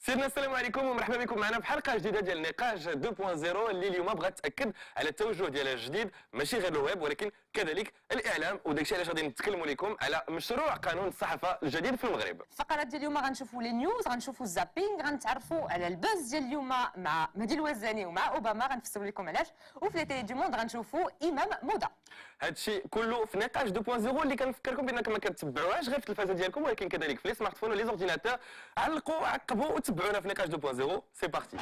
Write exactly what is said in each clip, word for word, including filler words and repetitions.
سيدنا السلام عليكم ومرحبا بكم معنا في حلقه جديده ديال نقاش اثنين فاصلة صفر اللي اليوم بغات تاكد على التوجه ديالها الجديد ماشي غير الويب ولكن كذلك الاعلام، وداك الشيء علاش غادي نتكلموا لكم على مشروع قانون الصحافه الجديد في المغرب. الفقرات ديال اليوم غنشوفوا لي نيوز، غنشوفوا الزابينغ، غنتعرفوا على الباز ديال اليوم مع مهدي الوزاني ومع اوباما، غنفسروا لكم علاش، وفي لي تيلي دو موند غنشوفوا امام موضه. هذا الشيء كله في نقاش اثنين فاصلة صفر اللي كنفكركم بانكم ما كتبعوهاش غير في التلفازه ديالكم ولكن كذلك في لي سمارت فون ولي زورديناتور. علقوا عقبوا وتبعونا في نقاش اثنين فاصلة صفر. سي بارتي.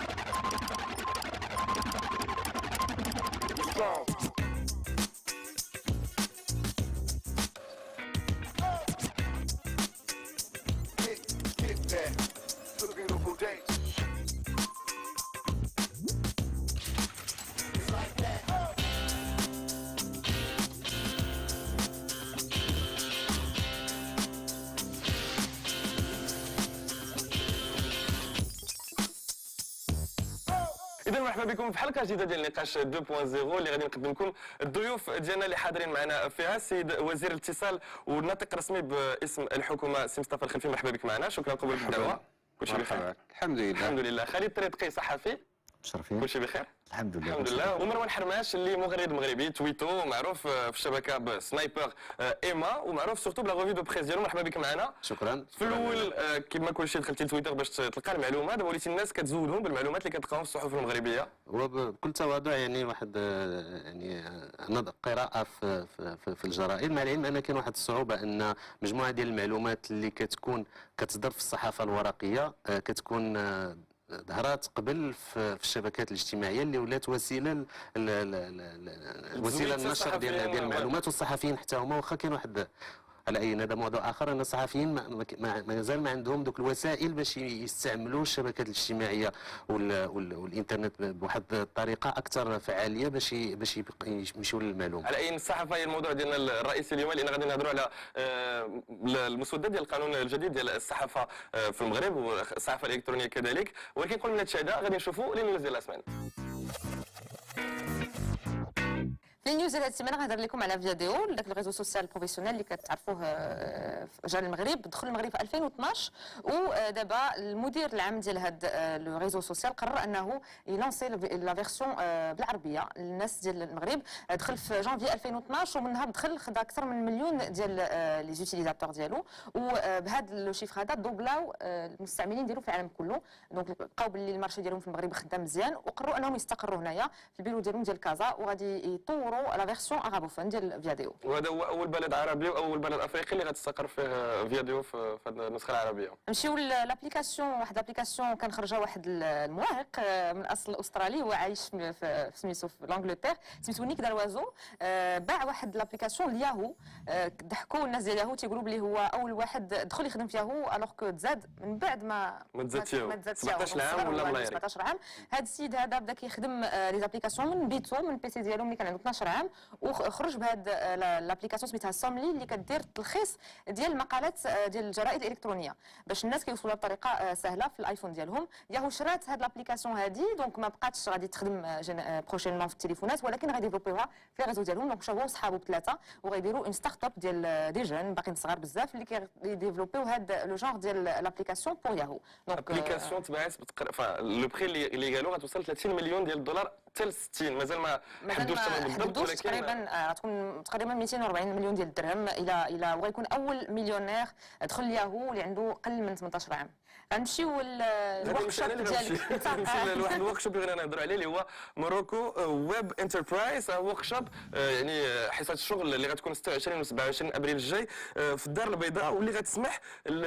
إذا مرحبا بكم في حلقة جديدة ديال نقاش اثنين فاصلة صفر اللي غادي نقدم لكم الضيوف ديالنا اللي حاضرين معنا فيها. السيد وزير الاتصال والناطق الرسمي باسم الحكومة سي مصطفى الخلفي، مرحبا بك معنا، شكرا قبولك الدعوة. كلشي بخير؟ الحمد لله. الحمد لله. خالد طريدقي صحفي، مشرفين. كلشي بخير؟ الحمد لله. الحمد لله. ومروان حرماش اللي مغرد مغربي، تويتو معروف في الشبكه بسنايبر ايما، ومعروف سورتو بلا ريفيو دو بريس ديالو. مرحبا بك معنا. شكرا. في الاول كما كلشي دخلتي لتويتر باش تلقى المعلومات، دابا وليتي الناس كتزودهم بالمعلومات اللي كتلقاهم في الصحف المغربيه. وبكل تواضع يعني واحد يعني قراءه في, في, في الجرائد، مع العلم ان كاين واحد الصعوبه ان مجموعه ديال المعلومات اللي كتكون كتصدر في الصحافه الورقيه كتكون ظهرات قبل في الشبكات الاجتماعيه اللي ولات وسيله وسيله النشر ديال ديال المعلومات، والصحفيين حتى هما واخا كاين واحد على اي هذا موضوع اخر ان الصحفيين مازال ما عندهم دوك الوسائل باش يستعملوا الشبكات الاجتماعيه والانترنت بواحد الطريقه اكثر فعاليه باش باش يمشيو للمعلومه. على اي الصحافه هي الموضوع ديالنا الرئيسي اليوم، لان غادي نهضروا على المسودات ديال القانون الجديد ديال الصحافه في المغرب والصحافه الالكترونيه كذلك، ولكن قبل ما نتشاهدها غادي نشوفوا لي نيوز ديال الاسمان. في النيوز ديال هذه السيمانه غنهضر لكم على فيديو داك الريزو سوسيال بروفيسيونيل اللي كتعرفوه جا المغرب، دخل المغرب في ألفين واثناش، ودابا المدير العام ديال هذا لو ريزو سوسيال قرر انه يلونسي لا فيرسيون بالعربيه للناس ديال المغرب. دخل في جانفي ألفين واثناش ومنها دخل خدا اكثر من مليون ديال لي زوتيليزاتور ديالو، وبهذا لو شيفر هذا دوبلاو المستعملين ديالو في العالم كله. دونك لقاو باللي المارشي ديالهم في المغرب خدام مزيان، وقرروا انهم يستقروا هنايا في البيرو ديالهم ديال كازا، وغادي يطوروا لا فيرسيون عربوفون ديال فيديو. وهذا هو اول بلد عربي واول بلد افريقي اللي غتستقر فيه فيديو في هذه النسخه العربيه. نمشيو لابليكاسيون، واحد لابليكاسيون كان خرجها واحد المراهق من اصل استرالي وعايش في سميتو في لانجلتير، سميتو نيك دالوازو. باع واحد لابليكاسيون الياهو، ضحكوا الناس ديال ياهو تيقولوا بلي هو اول واحد دخل يخدم في ياهو الوغ كو تزاد من بعد ما ما تزادش سبعطاش عام ولا ملاير سبعطاش عام. هذا السيد هذا بدا كيخدم لي زابليكاسيون من بيتو من البيسي ديالو ملي كان عنده اثناش عام، وخرج بهذا لابليكاسيون سميتها سوملي اللي كدير تلخيص ديال المقالات ديال الجرائد الالكترونيه باش الناس كيوصلوا بطريقه سهله في الايفون ديالهم. ياهو شرات هذه لابليكاسيون هذه، دونك ما بقاتش غادي تخدم بروشينمون في التليفونات ولكن غادي يديفلوبيوها في الريزو ديالهم. دونك شافوا صحابو بثلاثه وغيديروا اون ستارت اب ديال دي جون باقيين صغار بزاف اللي كيديفلوبيو هذا لو جونغ ديال لابليكاسيون بور ياهو. دونك لابليكاسيون تباعت لو بري اللي قالوا غتوصل ثلاثين مليون ديال الدولار حتى ل ستين، مازال ما حدوش الثمن بالضبط ولكن تقريبا غتكون تقريبا مئتين وأربعين مليون ديال الدرهم الى الى وغيكون اول مليونير دخل الياهو اللي عنده قل من ثمنطاش عام. غنمشيو للورك شوب ديالك. لواحد الورك شوب اللي غادي نهضروا عليه اللي هو موروكو ويب انتربرايز ورك شوب، يعني حصه الشغل اللي غتكون ستة وعشرين و سبعة وعشرين ابريل الجاي في الدار البيضاء، واللي غتسمح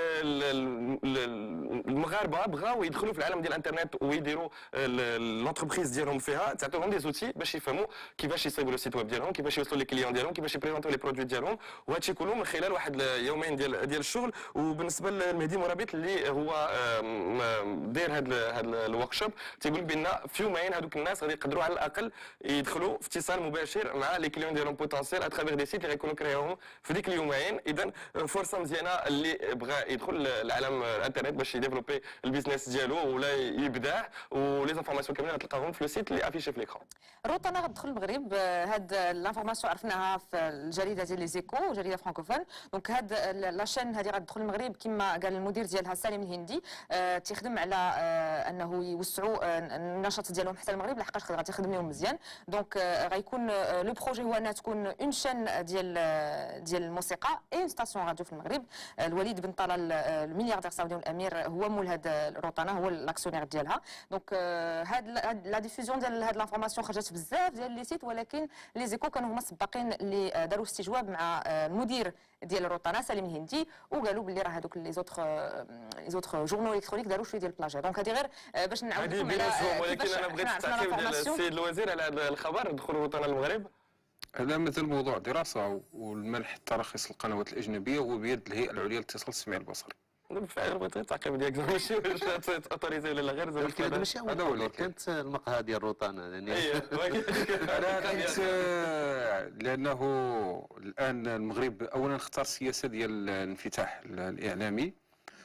المغاربه بغاو يدخلوا في العالم ديال الانترنت ويديروا لونتربريز ديالهم فيها، تعطيهم دي زوتي باش يفهموا كيفاش يصيبوا لو سيت ويب ديالهم، كيفاش يوصلوا لي كليون ديالهم، كيفاش يبريزونطوا لي برودوي ديالهم، وهذا الشيء كله من خلال واحد يومين ديال ديال الشغل. وبالنسبه لمهدي مرابط اللي هو داير هذا هذا الورك شوب تيقول بان في يومين هذوك الناس غادي يقدروا على الاقل يدخلوا في اتصال مباشر مع لي كليون ديالهم بوتونسيال اترافير دي سيت اللي غيكونوا كرياهم في ديك اليومين. اذا فرصه مزيانه اللي بغى يدخل لعالم الانترنت باش يديفلوبي يديفلوبي البيزنس ديالو ولا يبداه، ولي انفورماسيون كاملين غتلقاهم في لو سيت اللي افيشي في ليكرون. الروتانا غتدخل المغرب، هاد لانفورماسيون عرفناها في الجريده ديال لي زيكو، جريده فرانكوفون. دونك هاد لاشين هادي غتدخل المغرب كما قال المدير ديالها سالم الهندي، اه تيخدم على اه انه يوسعوا اه النشاط ديالهم حتى المغرب لحقاش غادي تخدم لهم مزيان. دونك اه غيكون اه لو بروجي هو انها تكون اون شين ديال ديال الموسيقى اي اون ستاسيون راديو في المغرب. اه الوليد بن طلال الملياردير السعودي والامير هو مول هاد الروتانا، هو الاكسيونير ديالها. دونك اه هاد لا ديفوزيون ديال هاد لانفورماسيون خرجت بزاف ديال لي سيت، ولكن لي زيكو كانوا هما السباقين اللي داروا استجواب مع المدير ديال الروتانا سالم الهندي، وقالوا باللي راه هذوك لي زوتر لي زوتر جورنال الكترونيك داروا شويه ديال البلاجا. دونك هذه غير باش نعاود لكم على، ولكن انا بغيت التعقيب ديال السيد الوزير على هذا الخبر دخول الروتانا للمغرب. هذا مازال موضوع دراسه، والمنح تراخيص القنوات الاجنبيه هو بيد الهيئه العليا للاتصال السمعي البصري. بالفعل بغيت التعقيب ديالك ماشي واش اوتوريزي ولا غير زعما ولكن هذا ماشي اول موضوع، كانت المقهى ديال الروتانا يعني. انا كنت لانه الان المغرب اولا اختار السياسه ديال الانفتاح الاعلامي،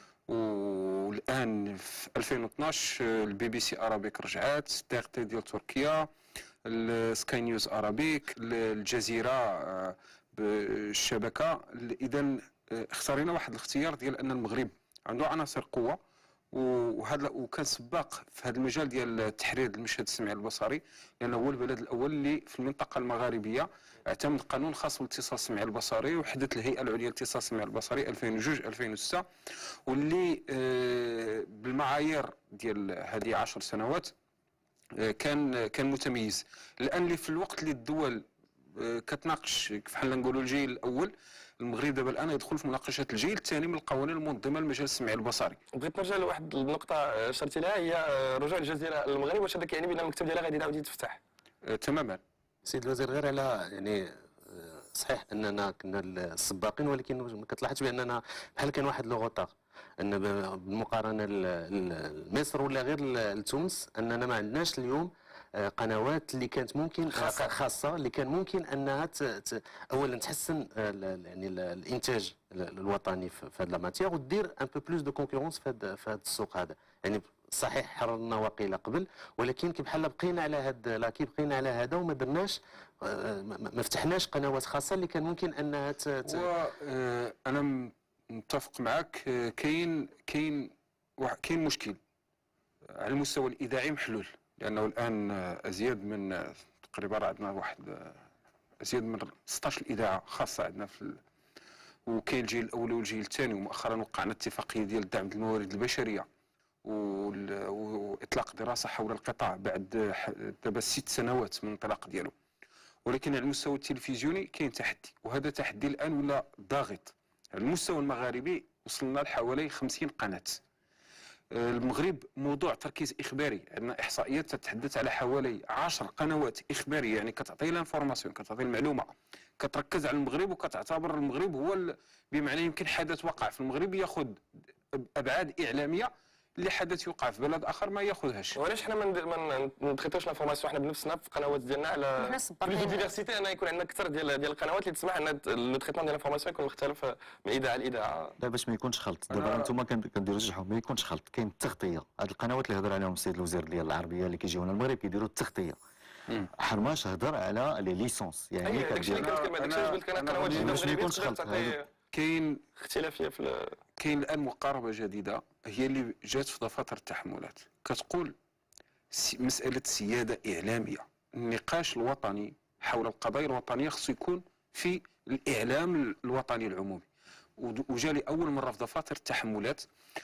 والان في ألفين واثناش البي بي سي ارابيك رجعات، تي ار تي ديال تركيا، السكاي نيوز ارابيك، الجزيره بالشبكه. اذا اختارينا واحد الاختيار ديال ان المغرب عنده عناصر قوه، وهذا وكان سباق في هذا المجال ديال تحرير المشهد السمعي البصري، لانه هو البلد الاول اللي في المنطقه المغاربيه اعتمد قانون خاص بالاتصال السمعي البصري، وحدث الهيئه العليا للاتصال السمعي البصري ألفين واثنين ألفين وستة، واللي بالمعايير ديال هذه عشر سنوات كان كان متميز. الان اللي في الوقت اللي الدول كتناقش بحال نقولوا الجيل الاول، المغرب دابا الان يدخل في مناقشه الجيل الثاني من القوانين المنظمه للمجال السمعي البصري. بغيت نرجع لواحد النقطه اشرتي لها، هي رجوع الجزيره للمغرب. واش هذا كيعني بان المكتب ديالها غادي يعاود يتفتح؟ أه تماما. سيد الوزير، غير على يعني صحيح اننا كنا السباقين، ولكن كتلاحظ باننا بحال كان واحد لو غوطار، ان بالمقارنه لمصر ولا غير لتونس اننا ما عندناش اليوم قنوات اللي كانت ممكن خاصة, خاصة اللي كان ممكن انها ت... ت... اولا تحسن يعني الانتاج الوطني في هذا الماتير، ودير ان بو بلوس دو كونكورونس في هذا في هذا السوق هذا. يعني صحيح حررنا وقيله قبل، ولكن كي بحال بقينا على هذا لاكي بقينا على هذا وما درناش ما فتحناش قنوات خاصه اللي كان ممكن انها ت... ت... و... انا متفق معك. كاين كاين كاين مشكل على المستوى الاذاعي محلول، لانه الان ازيد من تقريبا عندنا واحد ازيد من ستطاش الاذاعه خاصه عندنا في ال... وكاين الجيل الاول والجيل الثاني، ومؤخرا وقعنا اتفاقيه ديال الدعم الموارد البشريه وال... واطلاق دراسه حول القطاع بعد دابا ست سنوات من الانطلاق ديالو. ولكن على المستوى التلفزيوني كاين تحدي، وهذا تحدي الان ولا ضاغط. على المستوى المغاربي وصلنا لحوالي خمسين قناه. المغرب موضوع تركيز اخباري، عندنا احصائيات تتحدث على حوالي عشر قنوات اخباريه، يعني كتعطي الانفورماسيون، كتعطي المعلومه، كتركز على المغرب وكتعتبر المغرب هو بمعنى يمكن حدث وقع في المغرب ياخذ ابعاد اعلاميه اللي حدث يوقع في بلد اخر ما ياخذهاش. وعلاش حنا ما نتريتوش الانفورماسيون حنا بنفسنا في القنوات ديالنا على الديفيرسيتي، انا يكون عندنا اكثر ديال ديال القنوات اللي تسمح ان لو تريتمون ديال الانفورماسيون يكون مختلف من اذاعه لاذاعه. لا باش ما يكونش خلط. دابا انتم كنديروا جوج ما يكونش خلط. كاين التغطيه، هاد القنوات اللي هضر عليهم السيد الوزير ديال العربيه اللي كيجيونا المغرب كيديروا التغطيه. حرماش هضر على لي ليسونس، يعني داكشي اللي كنتكلم داكشي اللي قلت لك انا قنوات جديده باش ما يكونش خلط. كاين اختلافيه في كاين الان مقاربه جديده هي اللي جات في دفاتر التحملات، كتقول مساله سياده اعلاميه. النقاش الوطني حول القضايا الوطنيه خصو يكون في الاعلام الوطني العمومي. وجا لي اول مره في دفاتر التحملات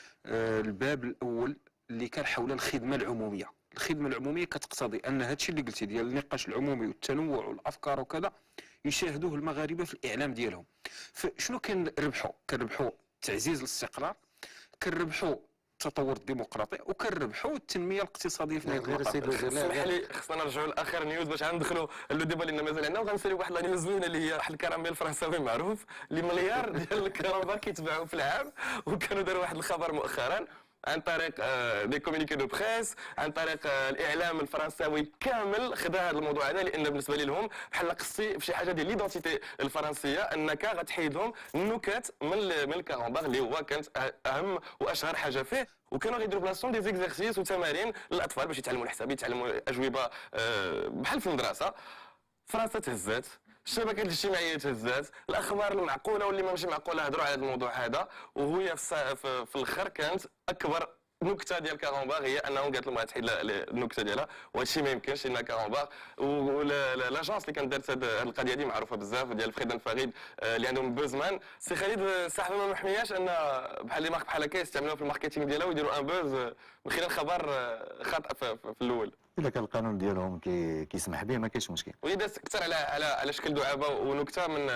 الباب الاول اللي كان حول الخدمه العموميه. الخدمه العموميه كتقتضي ان هذا الشيء اللي قلتي ديال النقاش العمومي والتنوع والافكار وكذا يشاهدوه المغاربه في الاعلام ديالهم. فشنو كنربحوا؟ كنربحوا تعزيز الاستقرار، كنربحوا التطور الديمقراطي، وكنربحوا التنميه الاقتصاديه في هذا المطار. اسمح لي خصنا نرجعوا لاخر نيوز باش غندخلوا لو ديبا اللي مازال عندنا، وغنساليو واحد لا نيوز زوينه اللي هي واحد الكراميل فرنساوي معروف اللي مليار ديال الكرامبا كيتباعوا في العام، وكانوا داروا واحد الخبر مؤخرا عن طريق دي كومونيكي دو بريس، عن طريق الاعلام الفرنساوي كامل خدا هذا الموضوع هذا، لان بالنسبه لهم بحال قصي في شي حاجه ديال ليدونتيتي الفرنسيه، انك غتحيد لهم النكات من من الكرامباغ اللي هو كانت اهم واشهر حاجه فيه. وكانوا غيديروا بلاصتهم دي زيكزارسيس وتمارين للاطفال باش يتعلموا الحساب يتعلموا اجوبه آه، بحال في المدرسه. فرنسا تهزات، الشبكات الاجتماعيه تهزات، الاخبار المعقوله واللي ماشي معقوله هضروا على هذا الموضوع هذا. وهي في, في, في الاخر كانت اكبر نكته ديال كارونباغ هي انهم قالت لهم غتحيد النكته ديالها، وهادشي ما يمكنش لان كارونباغ ولاجونس اللي كانت دارت هذه القضيه هذه معروفه بزاف ديال فريدان فريد اللي عندهم بوزمان. سي خالد صاحبه ما محمياش ان بحال لي مارك بحال هكا يستعملوها في الماركتينغ ديالها ويديروا ان بوز من خلال خبر خاطئ في, في الاول. الا كان القانون ديالهم كي كيسمح به ما كاينش مشكل. وهي دازت اكثر على على على شكل دعابه ونكته من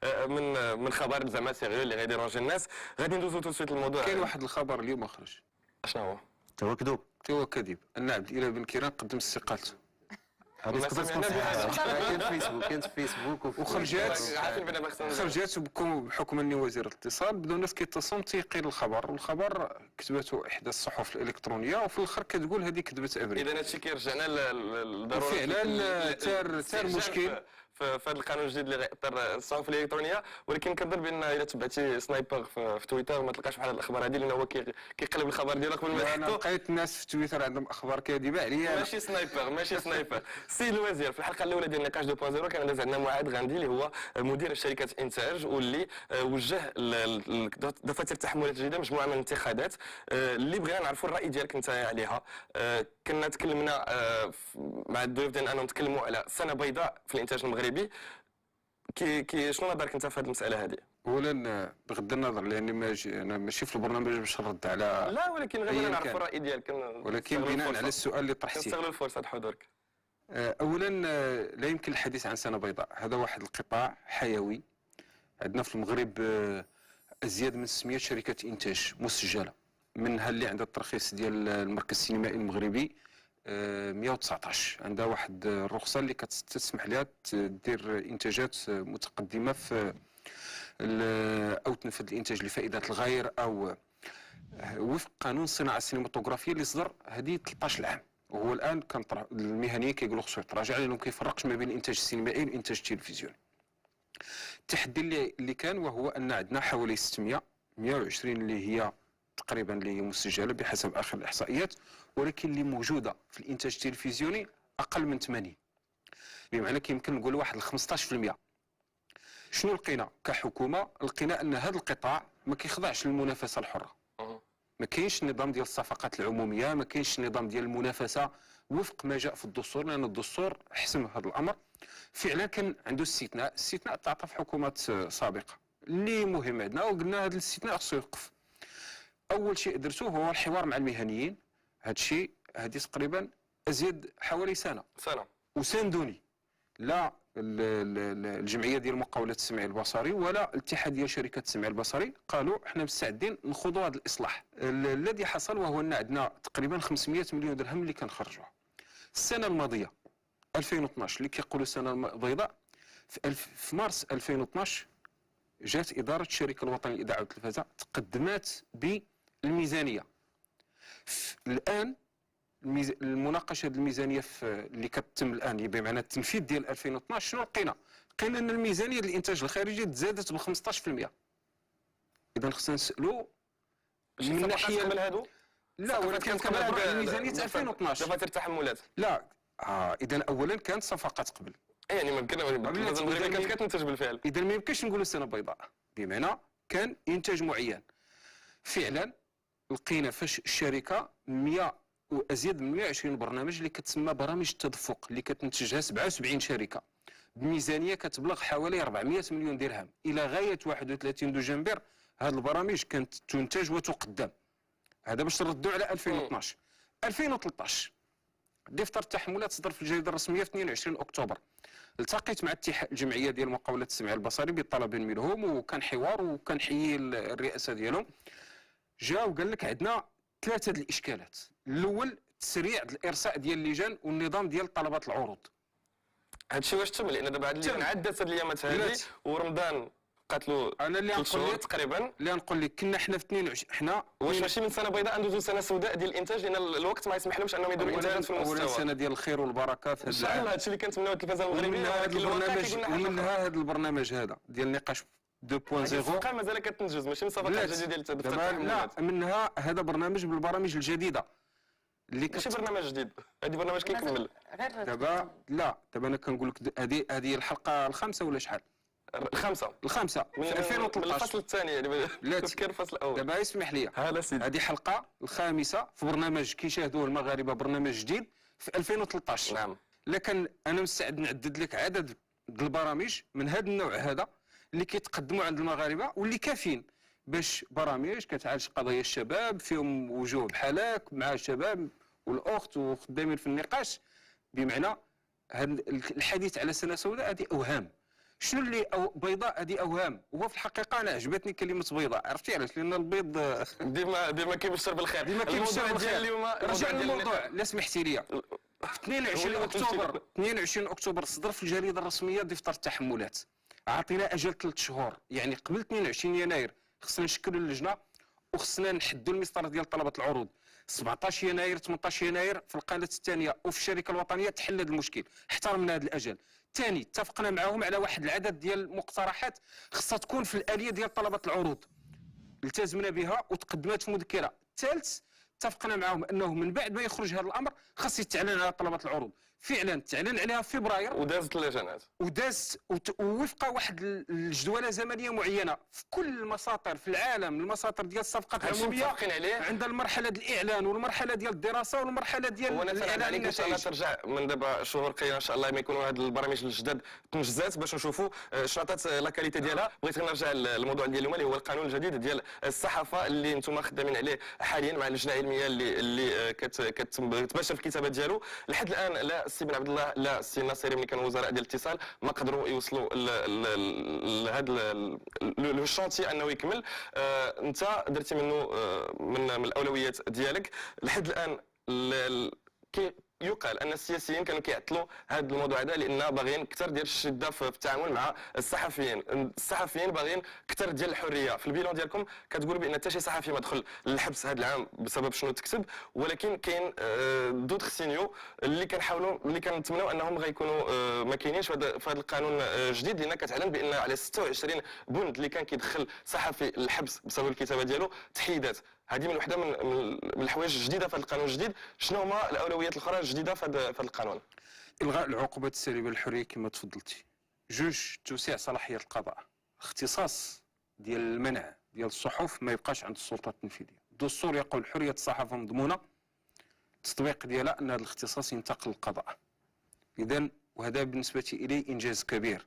من من خبر زعما سيريو اللي غيديرونجي الناس. غادي ندوزو تو سويت الموضوع. كاين واحد الخبر اليوم خرج. شنو هو؟ حتى هو كذوب. حتى هو كذب ان عبد الاله بن كيران قدم استقالته. هذه ما تقدر تكون سمعنا بها. صحيحة. كاين في فيسبوك كاين في فيسبوك وفي وخرجات عارفين بنا بخصنا خرجات بكم بحكم اني وزير الاتصال بداو الناس كيتصلوا تيقين الخبر، والخبر كتبته احدى الصحف الالكترونيه وفي الاخر كتقول هذه كذبه ابريل. اذا هادشي كيرجعنا للضروره وفعلا تار تار مشكل في هذا القانون الجديد اللي غيأثر الصحف الالكترونيه. ولكن كنظن بان اذا تبعتي سنايبر في, في تويتر ما تلقاش بحال هاد الاخبار هذه لان هو كي- كيقلب الخبر ديالو قبل ما انا يحطو. لقيت الناس في تويتر عندهم اخبار كاذبه عليا. ماشي سنايبر ماشي سنايبر. السيد الوزير في الحلقه الاولى ديال نقاش اثنين فاصلة صفر كان داز عندنا معاذ غاندي اللي هو مدير شركه انتاج واللي وجه دفاتر التحملات الجديده مجموعه من الانتقادات اللي بغينا نعرفوا الراي ديالك انت عليها. كنا تكلمنا مع الضيوف ديالنا انهم تكلموا على سنه بيضاء في الانتاج المغربي. كي كي شنو نظرك انت في هذه المساله هذه؟ اولا بغض النظر لاني ماجي انا ماشي في البرنامج باش نرد على، لا ولكن غير أياً بغينا نعرفوا كان. الراي ديالك. ولكن بناء على السؤال اللي طرحتيه. نستغلوا الفرصه حضورك. اولا لا يمكن الحديث عن سنه بيضاء، هذا واحد القطاع حيوي. عندنا في المغرب ازيد من ستمائة شركه انتاج مسجله، منها اللي عندها الترخيص ديال المركز السينمائي المغربي مائة وتسعطاش، عندها واحد الرخصه اللي كتسمح لها دير انتاجات متقدمه في او تنفذ الانتاج لفائده الغير او وفق قانون الصناعه السينماتوغرافيه اللي صدر هذه ثلاثة عشر عام. وهو الان كان المهنيين كيقولوا خصو يتراجع لانه ما كيفرقش ما بين الانتاج السينمائي والانتاج التلفزيوني. التحدي اللي اللي كان وهو ان عندنا حوالي ستمائة مائة وعشرين اللي هي تقريبا اللي هي مسجله بحسب اخر الاحصائيات، ولكن اللي موجوده في الانتاج التلفزيوني اقل من ثمانين، بمعنى كيمكن نقول واحد خمسطاش في المئة. شنو لقينا كحكومه؟ لقينا ان هذا القطاع ما كيخضعش للمنافسه الحره. ما كاينش النظام ديال الصفقات العموميه، ما كاينش النظام ديال المنافسه وفق ما جاء في الدستور، لان الدستور حسم هذا الامر. فعلا كان عنده استثناء، استثناء تعطى في حكومات سابقه اللي مهم عندنا، وقلنا هذا الاستثناء خصو يوقف. اول شيء درتوه هو الحوار مع المهنيين. هذا الشيء هذه تقريبا ازيد حوالي سنه سنه وساندوني لا الجمعيه ديال مقاوله السمع البصري ولا الاتحاد ديال شركات السمع البصري، قالوا احنا مستعدين نخوضوا هذا الاصلاح. الذي حصل وهو ان عندنا تقريبا خمسمائة مليون درهم اللي كنخرجوها. السنه الماضيه ألفين واثناش اللي كيقولوا السنه البيضاء، في, الف في مارس ألفين واثناش جات اداره الشركه الوطنيه للاذاعه والتلفزه تقدمت بالميزانيه. الان الميز... المناقشه ديال الميزانيه في اللي كتتم الان بمعنى التنفيذ ديال ألفين واثناش، شنو لقينا؟ لقينا ان الميزانيه ديال الانتاج الخارجي تزادت ب خمسطاش في المئة. اذا خصنا نسالوا من ناحيه قبل هادو؟ لا ولكن كنهضروا على ميزانيه ألفين واثناش دفاتر التحملات. لا اه اذا اولا كانت صفقات قبل، يعني ما يمكن المغرب كانت كتنتج بالفعل. اذا ما يمكنش نقولوا سنه بيضاء، بمعنى كان انتاج معين. فعلا لقينا فاش الشركه مائة وازيد من مائة وعشرين برنامج اللي كتسمى برامج التدفق اللي كتنتجها سبعة وسبعين شركه بميزانيه كتبلغ حوالي أربعمائة مليون درهم الى غايه واحد وثلاثين دجنبر. هذه البرامج كانت تنتج وتقدم. هذا باش نردوا على ألفين واثناش. ألفين وثلاثطاش دفتر التحملات صدر في الجريده الرسميه في اثنين وعشرين اكتوبر. التقيت مع الجمعيه ديال مقاوله السمع البصري بطلب منهم، وكان حوار وكنحيي الرئاسه ديالهم. جا وقال لك عندنا ثلاثه الاشكالات. الاول تسريع الارساء ديال اللجان والنظام ديال طلبات العروض. هادشي واش تم؟ لان دابا هاد اللجان عدات هاد الايامات هادي ورمضان بقات له انا اللي نقول لك تقريبا اللي نقول لك كنا حنا في اثنين وعشرين حنا واش ماشي من سنه بيضاء ندوزو سنه سوداء ديال الانتاج لان الوقت ما يسمح لهمش انهم يديروا انتاجات في المستوى. اولا سنه ديال الخير والبركه في هذا العام. ان شاء الله هادشي اللي كنتمناو التلفزه المغربيه. هذا البرنامج ومنها هذا البرنامج هذا ديال النقاش اثنين صفر. الصفقه مازال كتنجز ماشي من صفقات جديده ديال دابا تفتح لا منها هذا برنامج من البرامج الجديده اللي ماشي كت... برنامج جديد، هذه برنامج كيكمل. غير دابا لا دابا انا كنقول لك هذه هذه الحلقه الخامسه ولا شحال؟ الخامسه الخامسه من في ألفين وثلاثطاش. الفصل الثاني يعني لا تذكر الفصل الاول. دابا اسمح لي، ها سيدي هذه حلقه الخامسه في برنامج كيشاهدوه المغاربه، برنامج جديد في ألفين وثلاثطاش. نعم. لكن انا مستعد نعدد لك عدد البرامج من هذا النوع هذا اللي كيتقدموا عند المغاربه واللي كافيين باش برامج كتعالج قضايا الشباب فيهم وجوه بحالك مع الشباب والاخت وخدامين في النقاش. بمعنى هذا الحديث على سنه سوداء هذه اوهام. شنو اللي أو بيضاء هذه اوهام؟ هو في الحقيقه انا عجبتني كلمه بيضاء، عرفتي علاش؟ لان البيض ديما ديما كيبشر بالخير. ديما كيبشر الموضوع بالخير. ديال اليوم رجع للموضوع لا سمحتي لي. في اثنين وعشرين اكتوبر اثنين وعشرين اكتوبر صدر في الجريده الرسميه دفتر التحملات. عطينا اجل ثلاث شهور، يعني قبل اثنين وعشرين يناير خصنا نشكلوا اللجنه وخصنا نحدوا المسطره ديال طلبه العروض. سبعطاش يناير ثمنطاش يناير في القناه الثانيه وفي الشركه الوطنيه تحل هذا المشكل، احترمنا هذا الاجل. ثاني اتفقنا معهم على واحد العدد ديال المقترحات خصها تكون في الاليه ديال طلبه العروض، التزمنا بها وتقدمت في مذكره. ثالث اتفقنا معهم انه من بعد ما يخرج هذا الامر خاص يتعلن على طلبه العروض. فعلا تعلن عليها في فبراير ودازت اللجنات وداز ووفق واحد الجدوله زمنيه معينه في كل المساطر في العالم، المساطر ديال الصفقات العموميه عليه عند المرحله ديال الاعلان والمرحله ديال الدراسه والمرحله ديال وانا الاعلان عليك ان شاء الله النتائج. ترجع من دابا شهور قليله ان شاء الله ما يكونوا هاد البرامج الجداد تنجزات باش نشوفوا شنو عطات لا كاليتي ديالها. بغيت نرجع للموضوع ديال اليوم اللي هو القانون الجديد ديال الصحافه اللي انتم خدامين عليه حاليا مع اللجنه العلميه اللي اللي كتباشر في الكتابه ديالو. لحد الان لا السي بن عبد الله لا السي ناصري ملي كانوا وزراء ديال الاتصال ما قدروا يوصلوا لهذا لو شونتي انه يكمل. آه انت درتي منه آه من, من الاولويات ديالك. لحد الان كي يقال ان السياسيين كانوا كيعطلوا هذا الموضوع هذا لان باغيين اكثر ديال الشده في التعامل مع الصحفيين. الصحفيين باغيين اكثر ديال الحريه. في البيلون ديالكم كتقولوا بان حتى شي صحفي ما دخل للحبس هذا العام بسبب شنو تكتب، ولكن كاين دوطخ سينيو اللي كنحاولوا اللي كنتمناو انهم غيكونوا ما كاينينش في هذا القانون الجديد، لان كتعلن بان على ستة وعشرين بند اللي كان كيدخل صحفي للحبس بسبب الكتابه ديالو تحيدات. هذه من وحده من من الحوايج الجديده في هذا القانون الجديد. شنو هما الاولويات الاخرى الجديده في هذا القانون؟ الغاء العقوبات السالبه للحريه كما تفضلتي. جوج توسيع صلاحيه القضاء. اختصاص ديال المنع ديال الصحف ما يبقاش عند السلطه التنفيذيه. الدستور يقول حريه الصحافه مضمونه، التطبيق ديالها ان هذا الاختصاص ينتقل للقضاء. اذا وهذا بالنسبه الي انجاز كبير.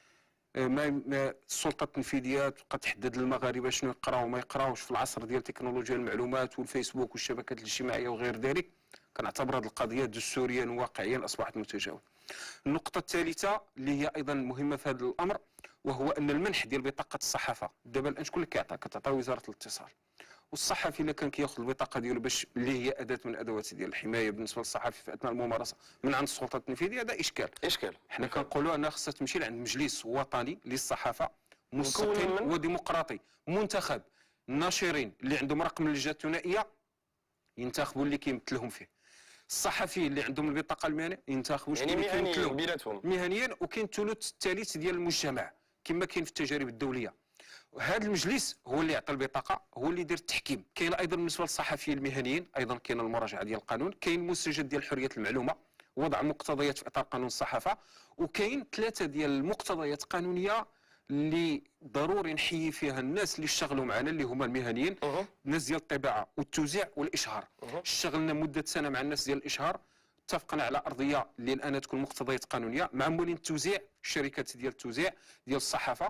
ما, ما السلطه التنفيذيه تبقى تحدد للمغاربه شنو يقراو وما يقراوش في العصر ديال تكنولوجيا المعلومات والفيسبوك والشبكات الاجتماعيه وغير ذلك. كنعتبر هذه القضيه دستوريا وواقعيا اصبحت متجاوزه. النقطه الثالثه اللي هي ايضا مهمه في هذا الامر وهو ان المنح ديال بطاقه الصحافه دابا الان شكون اللي كيعطيها؟ كتعطي وزاره الاتصال. والصحفي الا كان كياخذ البطاقه ديالو باش اللي هي اداه من ادوات ديال الحمايه بالنسبه للصحفي في اثناء الممارسه من عند السلطه التنفيذيه، هذا اشكال. اشكال. حنا كنقولوا انها خصها تمشي لعند مجلس وطني للصحافه مستقل وديمقراطي منتخب. الناشرين اللي عندهم رقم اللجنه الثنائيه ينتخبوا اللي كيمثلهم فيه. الصحفي اللي عندهم البطاقه المهنيه ينتخبوا يعني اللي كيمثلهم بيناتهم مهنيا. وكاين الثلث الثالث ديال المجتمع كما كاين في التجارب الدوليه. هذا المجلس هو اللي يعطي البطاقه، هو اللي يدير التحكيم. كاين ايضا بالنسبه للصحفيين المهنيين ايضا كاين المراجعه ديال القانون، كاين منسجات ديال حريه المعلومه، وضع مقتضيات في اطار قانون الصحافه، وكاين ثلاثه ديال المقتضيات قانونيه اللي ضروري نحيي فيها الناس اللي اشتغلوا معنا اللي هما المهنيين. الناس ديال الطباعه والتوزيع والاشهار. اشتغلنا مده سنه مع الناس ديال الاشهار، اتفقنا على ارضيه اللي الان تكون مقتضيات قانونيه مع مولين التوزيع، الشركات ديال التوزيع ديال الصحافه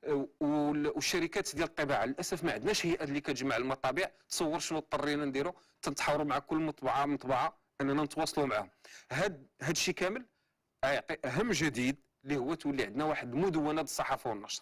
والشركات ديال الطباعه. للاسف ما عندناش هيئه اللي كتجمع المطابع. تصور شنو اضطرينا نديرو، تنتحاوروا مع كل مطبعه مطبعه اننا نتواصلوا معاهم. هاد هاد الشيء كامل يعطي اهم جديد اللي هو تولي عندنا واحد المدونه ديال الصحافه والنشر.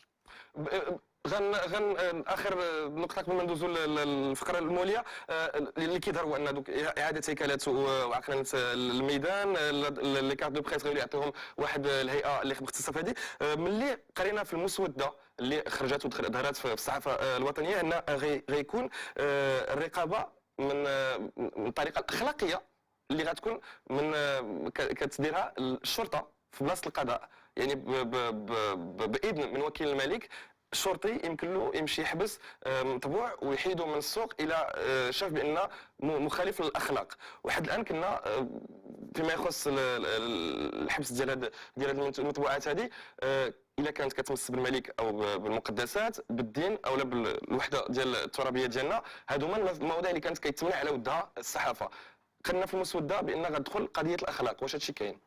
غن غن اخر نقطه قبل ما ندوزوا للفقره الموليه اللي كيظهر هو ان دوك اعاده هيكلات وعقلنه الميدان لي كارت دو بريس غيولي يعطيهم واحد الهيئه اللي مختصه في هذه. ملي قرينا في المسوده اللي خرجت وظهرت في الصحافه الوطنيه ان غيكون الرقابه من من الطريقه الاخلاقيه اللي غتكون من كتديرها الشرطه في بلاصه القضاء، يعني باذن من وكيل الملك الشرطي يمكن له يمشي يحبس متبوع ويحيده من السوق الى شاف بانه مخالف للاخلاق. وحد الان كنا فيما يخص الحبس ديال هاد ديال هاد المتبوعات هذه، الا كانت كتمس بالملك او بالمقدسات بالدين او بالوحده ديال الترابيه ديالنا، هادو هما المواضيع اللي كانت كيتمنع على ودها الصحافه. قلنا في المسوده بان غتدخل قضيه الاخلاق. واش هادشي كاين؟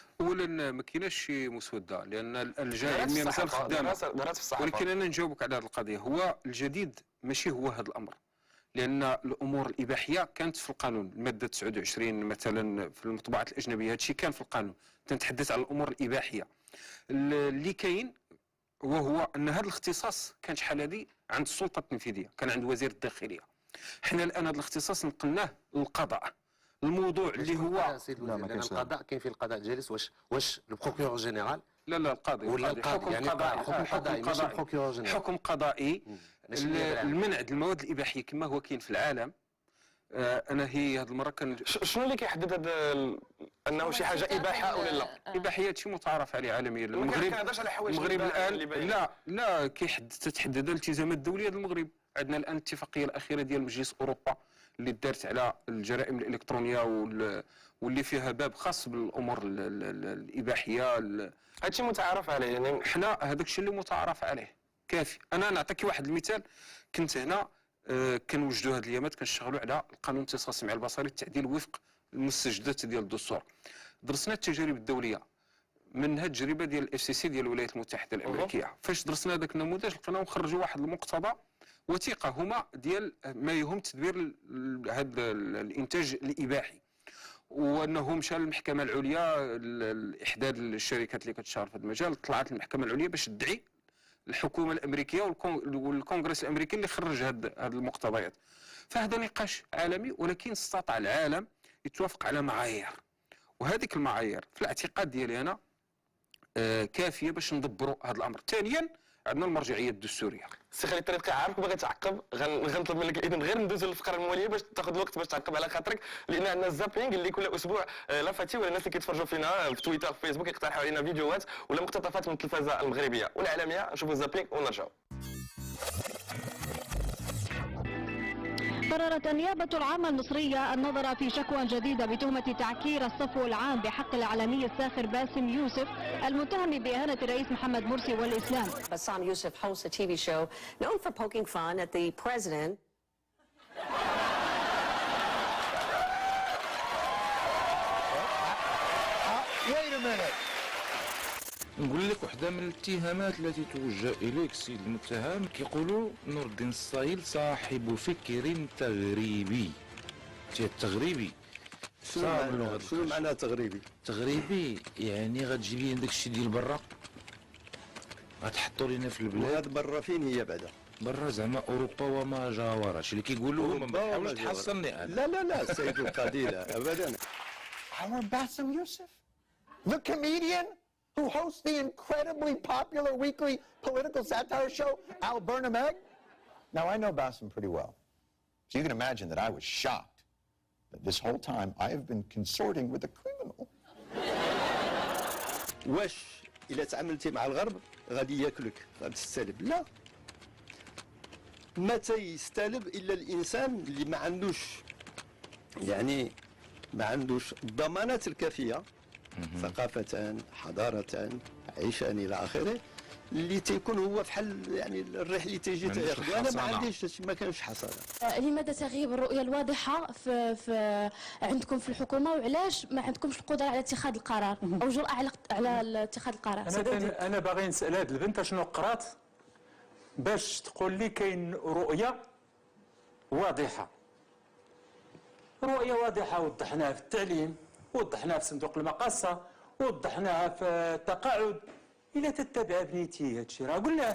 اولا ما كايناش شي مسوده، لان اللجنه العلميه مازال خدامه، ولكن انا نجاوبك على هذه القضيه. هو الجديد ماشي هو هذا الامر، لان الامور الاباحيه كانت في القانون، الماده تسعة وعشرين مثلا في المطبوعات الاجنبيه، هذا الشيء كان في القانون، تنتحدث على الامور الاباحيه. اللي كاين وهو ان هذا الاختصاص كان شحال هذه عند السلطه التنفيذيه، كان عند وزير الداخليه. حنا الان هذا الاختصاص نقلناه للقضاء. الموضوع اللي هو لا ما كاينش القضاء، كاين في القضاء جالس. واش واش البروكيور جينيرال لا لا القاضي ولا القاضي، يعني حكم قضائي ماشي البروكيور جينيرال، حكم قضائي. المنع المواد الاباحيه كما هو كاين في العالم. آه انا هي هذه المره كان شنو اللي كيحدد هذا انه شي حاجه اباحه او لا؟ اباحيه هادشي متعارف عليه عالميا. المغرب المغرب الان لا لا كيحدد تتحدد الالتزامات الدوليه ديال المغرب. عندنا الان الاتفاقيه الاخيره ديال مجلس اوروبا اللي دارت على الجرائم الالكترونيه واللي فيها باب خاص بالامور الاباحيه. هادشي متعارف عليه، يعني حنا هذاك الشيء اللي متعارف عليه كافي. انا نعطيك واحد المثال. كنت هنا آه كنوجدوا هذه الايامات كنشتغلوا على القانون الاتصال السمعي البصري، التعديل وفق المستجدات ديال الدستور. درسنا التجارب الدوليه، منها التجربه ديال الاف سي سي ديال الولايات المتحده الامريكيه. فاش درسنا هذاك النموذج لقيناهم خرجوا واحد المقتضى وثيقه هما ديال ما يهم تدبير هذا الانتاج الاباحي، وانه مشى للمحكمه العليا. احدى الشركات اللي كتشتغل في هذا المجال طلعت للمحكمه العليا باش تدعي الحكومه الامريكيه والكونغرس الامريكي اللي خرج هذه المقتضيات. فهذا نقاش عالمي، ولكن استطاع العالم يتوافق على معايير، وهذيك المعايير في الاعتقاد ديالي انا آه كافيه باش ندبروا هذا الامر. ثانيا عندنا المرجعيه الدستوريه. سي خالد الطريق عارفك باغي تعقب، غنطلب منك الاذن غير ندوزو للفقره المواليه باش تاخذ الوقت باش تعقب على خاطرك، لان عندنا الزابينغ اللي كل اسبوع لافاتي ولا الناس اللي كيتفرجوا فينا في تويتر في فيسبوك يقترحوا علينا فيديوهات ولا مقتطفات من التلفزه المغربيه والعالميه. نشوفوا الزابينغ ونرجعوا. قررت النيابة العامة المصرية النظر في شكوى جديدة بتهمة تعكير الصفو العام بحق الإعلامي الساخر باسم يوسف المتهم بإهانة الرئيس محمد مرسي والإسلام. Bassam Youssef hosts a T V show known for poking fun at the president. Wait a minute. نقول لك وحده من الاتهامات التي توجه اليك السيد المتهم، كيقولوا نور الدين الصايل صاحب فكر تغريبي. تغريبي شنو شنو معنى تغريبي؟ تغريبي يعني غتجي لي داك الشيء ديال برا، غتحطوا لينا في البلاد. وهاد برا فين هي بعدا؟ برا زعما اوروبا وما جاورش اللي كيقولوا هما. ما تحاولش تحصلني انا. لا لا لا السيد القاضي لا ابدا. Our Bassem Youssef, the comedian who hosts the incredibly popular weekly political satire show Al Burnham Egg. Now I know Bassem pretty well, so you can imagine that I was shocked that this whole time I have been consorting with a criminal. واش إلا تعاملتي مع الغرب غادي ياكلك، غادي تستلب؟ لا. متى يستلب إلا الإنسان اللي ما عندوش يعني ما عندوش الضمانات الكافية ثقافة، حضارة، عيشا إلى آخره، اللي تيكون هو في حل يعني الريح اللي تيجي تاخذ. انا ما عنديش، ما كانش حصانه. لماذا تغيب الرؤيه الواضحه في, في عندكم في الحكومه، وعلاش ما عندكمش القدره على اتخاذ القرار او جرأه على على اتخاذ القرار؟ انا انا باغي نسال هذه البنت شنو قرات باش تقول لي كاين رؤيه واضحه. رؤيه واضحه وضحناها في التعليم، وضحناها في صندوق المقاصه، وضحناها في التقاعد. إلا تتبع بنيتي هادشي راه قلناه.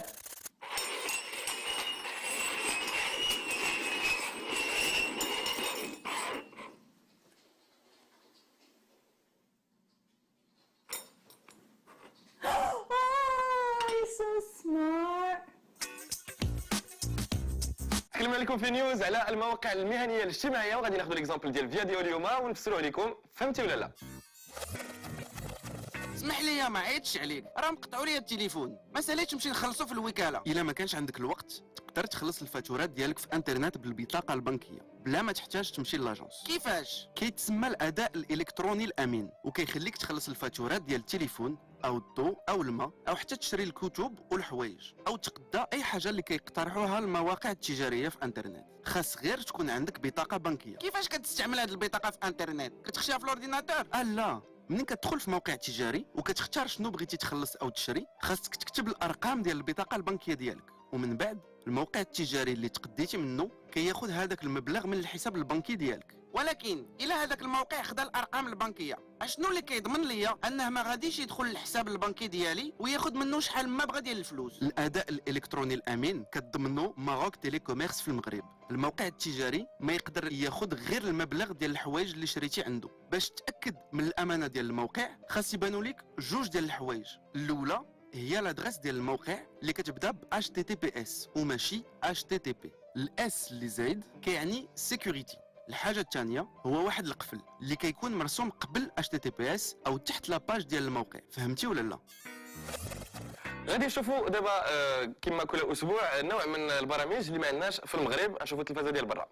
تكلمنا لكم في نيوز على المواقع المهنيه الاجتماعيه، وغادي ناخذ ليكزامبل ديال فيديو اليوم ونفسروا عليكم. فهمتي ولا لا؟ اسمح لي ما عيطش عليك، راه مقطعوا لي التليفون، ما ساليتش نمشي نخلصوا في الوكاله. الا ما كانش عندك الوقت تقدر تخلص الفاتورات ديالك في انترنت بالبطاقه البنكيه بلا ما تحتاج تمشي للاجونس. كيفاش؟ كيتسمى الاداء الالكتروني الامين، وكيخليك تخلص الفاتورات ديال التليفون او الضوء او الماء، او حتى تشري الكتب والحوايج، او تقضى اي حاجه اللي كيقترحوها المواقع التجاريه في انترنت. خاص غير تكون عندك بطاقه بنكيه. كيفاش كتستعمل هذه البطاقه في انترنت؟ كتخشيها في الاورديناتور؟ اه لا، منين كتدخل في موقع تجاري وكتختار شنو بغيتي تخلص او تشري، خاصك تكتب الارقام ديال البطاقه البنكيه ديالك، ومن بعد الموقع التجاري اللي تقديتي منه كياخذ هذاك المبلغ من الحساب البنكي ديالك. ولكن الى هذاك الموقع خدا الارقام البنكيه، اشنو اللي كيضمن ليا انه ما غاديش يدخل للحساب البنكي ديالي وياخذ منه شحال ما بغى ديال الفلوس؟ الاداء الالكتروني الامين كتضمنه ماروك تيليكوميرس في المغرب. الموقع التجاري ما يقدر ياخذ غير المبلغ ديال الحوايج اللي شريتي عنده. باش تاكد من الامانه ديال الموقع خاص يبانوا لك جوج ديال الحوايج. الاولى هي لادريس ديال الموقع اللي كتبدا ب اتش تي تي بي اس وماشي اتش تي تي بي. الاس اللي زايد كيعني سيكوريتي. الحاجه الثانيه هو واحد القفل اللي كيكون مرسوم قبل اتش تي تي بي اس او تحت لاباج ديال الموقع. فهمتي ولا لا؟ غادي نشوفوا دابا آه، كما كل اسبوع نوع من البرامج اللي ما عندناش في المغرب. نشوفوا التلفازه ديال برا.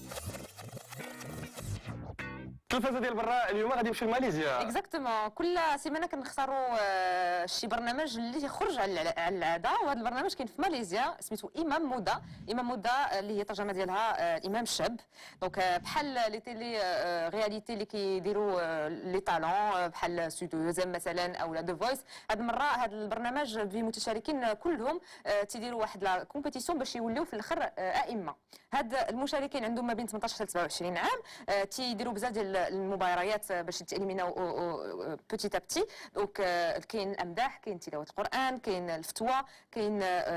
التلفازه ديال برا اليوم غادي نمشيو لماليزيا. اكزاكتومون، كل سيمانه كنختاروا آه، شي برنامج اللي يخرج على على العاده، وهذا البرنامج كاين في ماليزيا سميتو امام مودا. امام مودا اللي هي الترجمه ديالها آه، امام شاب. دونك آه، بحال لي تيلي آه، رياليتي اللي كيديروا آه، لي طالون آه، بحال سودوزم مثلا او لا دو فويس. هذه المره هذا البرنامج المتشاركين كلهم آه، تيديروا واحد لا كومبيتيسيون باش يوليو في الاخر آه، ائمه. هاد المشاركين عندهم ما بين ثمنطاش حتى سبعة وعشرين عام، آه، تيديروا بزاف ديال المباريات باش يتاليميناو بوتيت ابتي. دونك كاين الامداح، كاين تلاوه القران، كاين الفتوى، كاين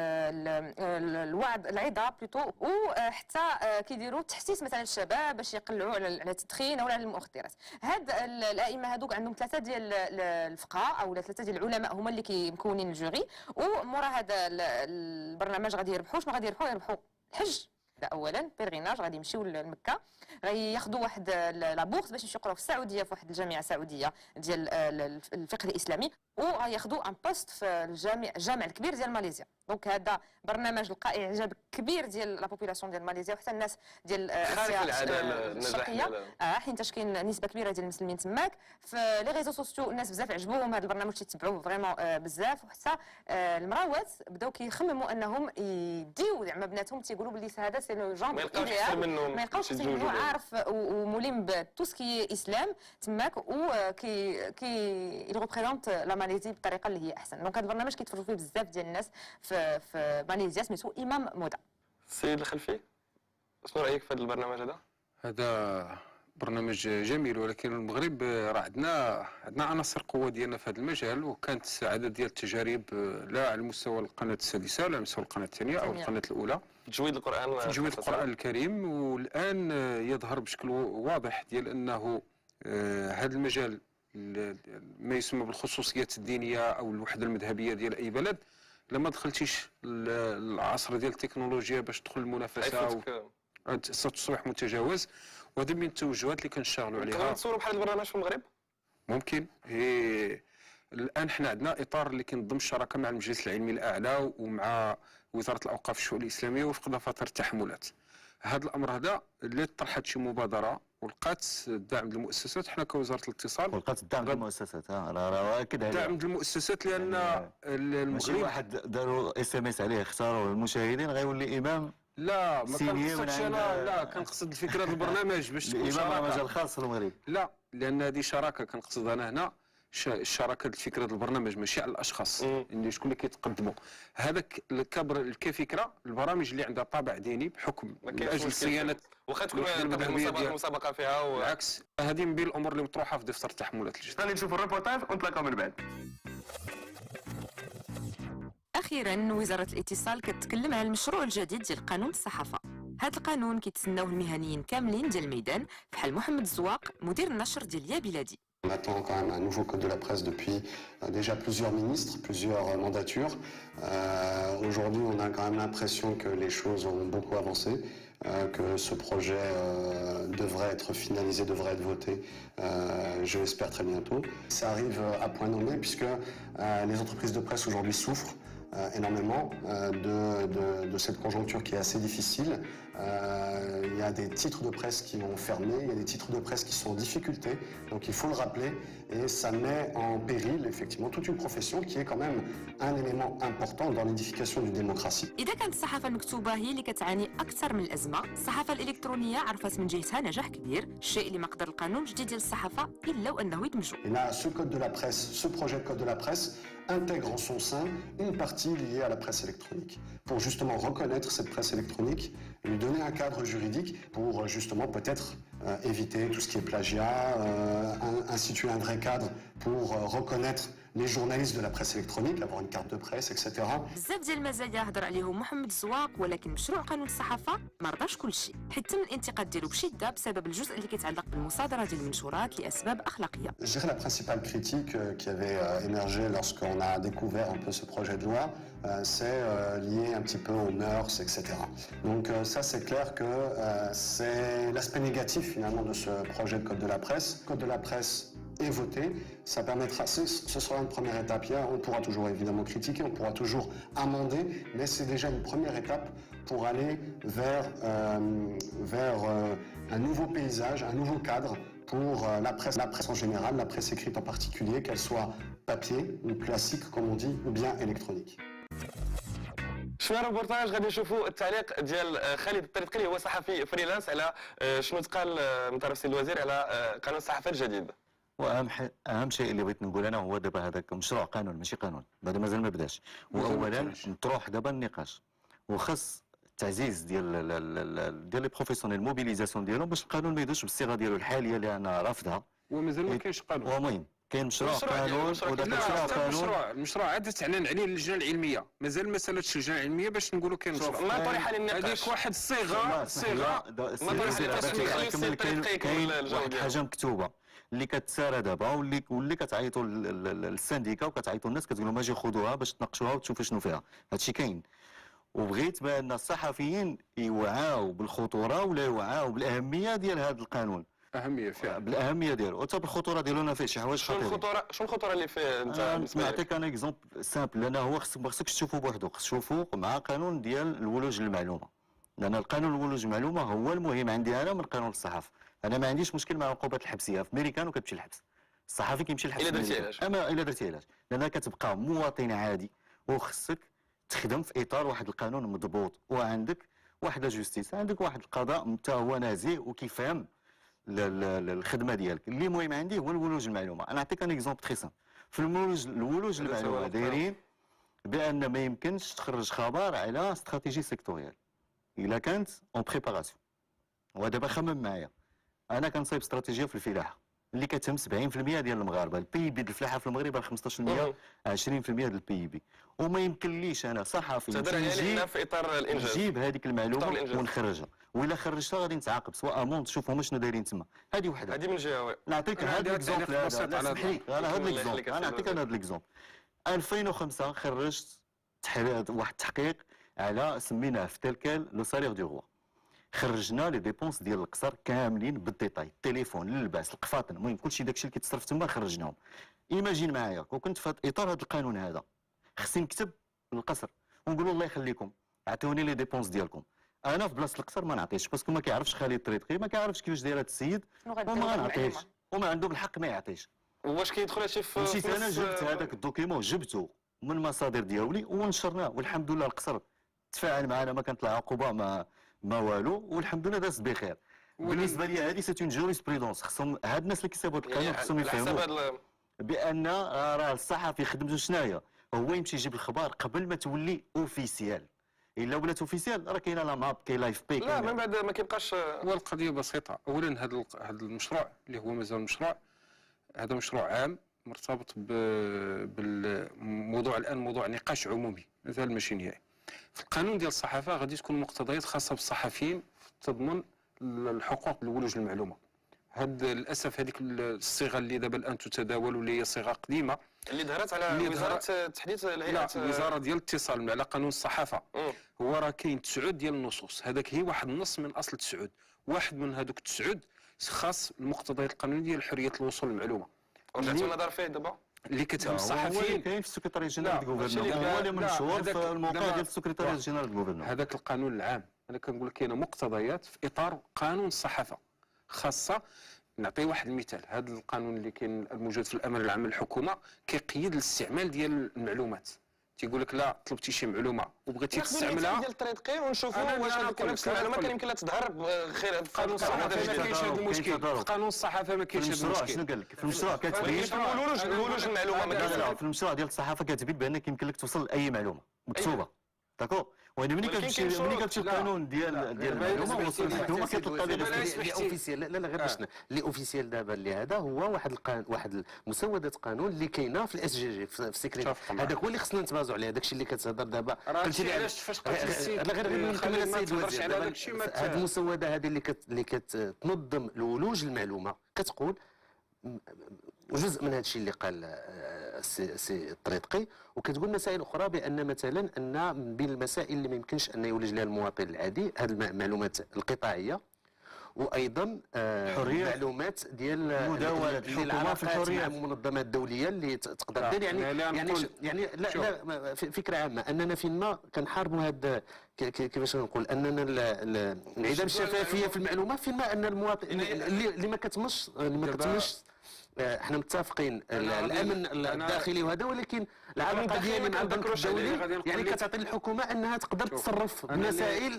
الوعظ العظه بلوتو، وحتى كيديروا تحسيس مثلا الشباب باش يقلعوا على التدخين او على المخدرات. هاد الائمه هذوك عندهم ثلاثه ديال الفقهاء او ثلاثه ديال العلماء هما اللي مكونين الجوري. ومورا هذا البرنامج غادي يربحوا شنو غادي يربحوا؟ يربحوا الحج اولا بيرغيناج، غادي يمشيو لمكه، غياخذوا واحد لابورس باش يمشيو يقراو في السعوديه في واحد الجامعه سعوديه ديال الفقه الاسلامي، وغياخذوا ان بوست في الجامع الجامع الكبير ديال ماليزيا. دونك هذا برنامج لقى اعجاب كبير ديال لا بوبولاسيون ديال ماليزيا وحتى الناس ديال اسيا الشرقيه، اه حيت كاين نسبه كبيره ديال المسلمين تماك. في لي ريزو سوسيو الناس بزاف عجبوهم هذا البرنامج، تيتبعوه فريمون بزاف. وحتى المراوات بداو كيخمموا انهم يديو زعما بناتهم، تيقولوا بلي هذا سي لو جون ما يلقاوش احسن منه، عارف وملم بتو سكي اسلام تماك، و كي كي ريبريزونت لا ماليزي بالطريقه اللي هي احسن. دونك هذا البرنامج كيتفرجوا فيه بزاف ديال الناس في في ماليزيا، سميتو امام مودا. السيد الخلفي، شنو رايك في هذا البرنامج هذا؟ هذا برنامج جميل، ولكن المغرب راه عندنا عندنا عناصر قوه ديالنا في هذا المجال، وكانت عدد ديال التجارب لا على مستوى القناه السادسه ولا على مستوى القناه الثانيه او القناه الاولى. تجويد القران تجويد القران الكريم، والان يظهر بشكل واضح ديال انه هذا المجال ما يسمى بالخصوصيات الدينيه او الوحده المذهبيه ديال اي بلد، لما دخلتيش العصر ديال التكنولوجيا باش تدخل المنافسه ستصبح متجاوز. وهذا من التوجهات اللي كنشتغلوا عليها. ممكن تصوروا بحال البرنامج في المغرب؟ ممكن. إيه الان حنا عندنا اطار اللي كينظم الشراكه مع المجلس العلمي الاعلى ومع وزاره الاوقاف والشؤون الاسلاميه وفق دفاتر التحملات. هذا الامر هذا اللي طرحت شي مبادره ولقات الدعم ديال المؤسسات، حنا كوزاره الاتصال ولقات الدعم ديال المؤسسات. ها راه اكد عليه الدعم ديال المؤسسات، لان يعني المغرب ماشي واحد داروا اس ام اس عليه اختاروا المشاهدين غيولي امام. لا ما كنقصدش انا، لا كنقصد الفكره البرنامج باش تكون شراكه مجال خاص في المغرب. لا، لان هذه شراكه كنقصد انا هنا الشراكه الفكره البرنامج ماشي على الاشخاص اللي شكون اللي كيتقدموا. هذاك الكبر كفكره البرامج اللي عندها طابع ديني بحكم من اجل صيانه واخا تكون المسابقه فيها و... بالعكس هذه من بين الامور اللي مطروحه في دفتر التحملات الجديد. خلينا نشوفوا الريبورتاج ونتلاقاو من بعد. أخيراً وزارة الاتصال كتكلم على المشروع الجديد ديال قانون الصحافة. هذا القانون كيتسناوه المهنيين كاملين ديال الميدان بحال محمد الزواق مدير النشر ديال يا بلادي. On attend quand même un nouveau code de la presse depuis euh, déjà plusieurs ministres, plusieurs euh, mandatures. Euh, Aujourd'hui, on a quand même l'impression que les choses ont beaucoup avancé, euh, que ce projet euh, devrait être finalisé, devrait être voté, euh, je l'espère très bientôt. Ça arrive à point nommé puisque euh, les entreprises de presse aujourd'hui souffrent euh, énormément euh, de, de, de cette conjoncture qui est assez difficile. Euh, il y a des titres de presse qui ont fermé, il y a des titres de presse qui sont en difficulté, donc il faut le rappeler, et ça met en péril effectivement toute une profession qui est quand même un élément important dans l'édification d'une démocratie. إذا كانت الصحافة المكتوبة هي اللي كتعاني أكثر من الأزمة، الصحافة الإلكترونية عرفت من جهتها نجاح كبير، الشيء اللي ما قدر القانون الجديد ديال الصحافة إلا وأنه يدمجو. Et là, ce code de la presse, ce projet de code de la presse intègre en son sein une partie liée à la presse électronique, pour justement reconnaître cette presse électronique, lui donner un cadre juridique pour justement peut-être euh, éviter tout ce qui est plagiat, euh, instituer un vrai cadre pour euh, reconnaître les journalistes de la presse électronique, avoir une carte de presse, et cetera. بزاف ديال المزايا هضر عليهم محمد الزواق، ولكن مشروع قانون الصحافة ما رضاش كل شيء، حيت تم الانتقاد ديالو بشدة بسبب الجزء اللي كيتعلق بالمصادرة ديال المنشورات لأسباب أخلاقية. Je dirais la principale critique euh, qui avait euh, émergé lorsqu'on a découvert un peu ce projet de loi, euh, c'est euh, lié un petit peu aux mœurs, et cetera. Donc euh, ça, c'est clair que euh, c'est l'aspect négatif finalement de ce projet de code de la presse. Le code de la presse est voté, ça permettra, ce sera une première étape. On pourra toujours évidemment critiquer, on pourra toujours amender, mais c'est déjà une première étape pour aller vers, euh, vers euh, un nouveau paysage, un nouveau cadre pour euh, la presse, la presse en général, la presse écrite en particulier, qu'elle soit papier ou classique comme on dit, ou bien électronique. شويه روبورتاج غادي نشوفوا التعليق ديال خالد الطريقلي، هو صحفي فريلانس، على شنو تقال من طرف السيد الوزير على قانون الصحافه الجديد. واهم ح... اهم شيء اللي بغيت نقول انا هو دابا هذاك مشروع قانون ماشي قانون، بعد مازال ما بداش، واولا نطروح دابا النقاش وخاص التعزيز ديال ديال لي بروفيسيونيل موبيليزاسيون ديالهم باش القانون ما يدوش بالصيغه ديالو الحاليه اللي انا رافضها. ومازال ما كاينش قانون. المهم كاين مشروع قانون وداك مشروع قانون. المشروع المشروع عاد تعلن عليه اللجنه العلميه، مازال ما سالتش اللجنه العلميه باش نقولوا كاين مشروع. ما طرح للنقاش. هذيك واحد الصيغه صيغه ما طرح للتسويق. كاين واحد حاجه مكتوبه اللي كتسارى دابا واللي واللي كتعيطوا للسانديكا وكتعيطوا الناس كتقول لهم اجي خذوها باش تناقشوها وتشوفوا شنو فيها. هادشي كاين، وبغيت بان الصحفيين يوعاو بالخطوره ولا يوعاو بالاهميه ديال هذا القانون. اهميه فعلا، بالاهميه ديالو وحتى بالخطوره ديالو. انا فيه شي حوايج خطيرين. شنو الخطوره شنو الخطوره اللي فيه انت؟ نعطيك انا اكزومبل سامبل، لان هو خصك ما خصكش تشوفوا بوحدو، خصك تشوفوا مع قانون ديال الولوج للمعلومه، لان القانون الولوج للمعلومه هو المهم عندي انا من قانون الصحافه. انا ما عنديش مشكل مع العقوبات الحبسيه، في امريكان وكتمشي للحبس، الصحفي كيمشي للحبس الا درتي علاش، اما الا درتي علاش، لانك كتبقى مواطن عادي وخصك تخدم في اطار واحد القانون مضبوط، وعندك واحد جوستيس، عندك واحد القضاء حتى هو نازيه وكيفهم الخدمه ديالك. اللي مهم عندي هو الولوج المعلومه. انا نعطيك ان اكزومبل تري سامبل. في الولوج الولوج المعلومه دايرين بان ما يمكنش تخرج خبر على استراتيجي سيكتوريال الا كانت اون بريباراسيون. ودابا خمم معايا، انا كنصايب استراتيجيه في الفلاحه اللي كتهم سبعين بالمئة ديال المغاربه، البي بي ديال الفلاحه في المغرب خمسطاش بالمئة عشرين بالمئة ديال البي بي، وما يمكنليش انا صحفي تهضر عليها في اطار الانجاز نجيب هذيك المعلومه ونخرجها، وإلا خرجتها غادي نتعاقب سواء امونت. شوف هما شنو دايرين تما. هذه وحده، هذه من جهه. نعطيك هذا الاكزومبل هذا، اسمح لي انا هذا الاكزومبل، انا نعطيك انا هذا الاكزومبل. ألفين وخمسة خرجت واحد التحقيق على سميناه في تلكال لو سالير دو روا. خرجنا لي ديبونس ديال القصر كاملين بالديتاي، التليفون، اللباس، القفاطن، المهم كلشي داكشي اللي كيتصرف تما خرجناهم. ايماجين معايا كنت في اطار هذا القانون هذا، خصني نكتب للقصر ونقول الله يخليكم عطوني لي ديبونس ديالكم. انا في بلاصه القصر ما نعطيش، باسكو ما كيعرفش خالد الطريقي، ما كيعرفش كيفاش داير هذا السيد، وما نعطيش، وما عندهم الحق ما يعطيش. واش كيدخل هادشي في مشيت انا جبت هذاك الدوكيمون، جبته من مصادر ديالي ونشرناه، والحمد لله القصر تفاعل معنا، ما كانت لا عقوبه ما ما والو، والحمد لله داز بخير. بالنسبه لي هذه سيت اون جوريسبرودونس، خصهم هاد الناس اللي كيصايبوا القانون خصهم يفهموا بان راه الصحفي خدمته شناهي، هو يمشي يجيب الخبر قبل ما تولي اوفيسيال. الا ولات اوفيسيال راه كاينه لا ماب، كاين لايف بي، لا من بعد ما كيبقاش. هو القضيه بسيطه. اولا هذا هذا المشروع اللي هو مازال مشروع، هذا مشروع عام مرتبط بالموضوع الان موضوع نقاش عمومي مازال ماشي نهائي. في القانون ديال الصحافه غادي تكون مقتضيات خاصه بالصحفيين تضمن الحقوق الولوج للمعلومه. هاد للاسف هذيك الصيغه اللي دابا الان تتداول واللي هي صيغه قديمه اللي ظهرت على وزاره تحديث الهيئه لا الوزاره ديال الاتصال على قانون الصحافه. مم. هو راه كاين تسعود ديال النصوص، هذاك هي واحد النص من اصل تسعود، واحد من هذوك التسعود خاص المقتضيات القانونيه ديال حريه الوصول للمعلومه. رجعتوا النظر فيه دابا؟ اللي كتهم الصحفيين كاين في السكرتاريه جينيرال دو غوفرنمون، هو اللي منشور في الموقع ديال السكرتاريه جينيرال دو غوفرنمون. هذاك القانون العام انا كنقول لك كاينه مقتضيات في اطار قانون الصحافه خاصه. نعطي واحد المثال، هذا القانون اللي كاين الموجود في الامر العام للحكومه كيقيد الاستعمال ديال المعلومات، تيقول لك لا طلبتي شي معلومه وبغيتي تستعملها ديال الطريقي ونشوفوا واش نفس المعلومه كان يمكن لها تظهر بخير قانون الصحافه. ما كاينش هذا المشكل، قانون الصحافه ما كاينش هذا المشكل. شنو قال لك في المشروع كتبين ولوج المعلومه ما لا في المشروع ديال الصحافه كتبين بانك يمكن لك توصل لاي معلومه مكتوبه داكور. وهنا ملي كتمشي ملي كتمشي القانون ديال ديال المعلومه وصل الحكومه كتلقى لي اوفيسيال. لا لا غير باش لي اوفيسيال دابا اللي هذا هو واحد القانون، واحد المسودات قانون اللي كاينه في الاس جي جي في السكرتير. هذاك هو اللي خصنا نتبازوا عليه، داكشي اللي كتهضر دابا. قلتي لي علاش فاش قلت السيد لا غير نكمل السيد الوزير على داكشي. هذه المسوده هذه اللي كت اللي كتنظم الولوج المعلومه كتقول جزء من هذا الشيء اللي قال السي سي الطريقي، وكتقول مسائل اخرى بان مثلا ان من بين المسائل اللي ما يمكنش ان يولج لها المواطن العادي هذه المعلومات القطاعيه، وايضا حريه معلومات ديال مداوله الحكومه في الحريه مع المنظمات الدوليه اللي تقدر دير يعني يعني يعني لا لا فكره عامه اننا فيما كنحاربوا هذا كيفاش نقول اننا انعدام الشفافيه في المعلومه، فيما ان المواطن اللي ما كتمش اللي ما كتمش احنا متفقين الامن الداخلي وهذا، ولكن العلاقه ديالي مع البنك الدولي يعني كتعطي الحكومه انها تقدر تصرف بمسائل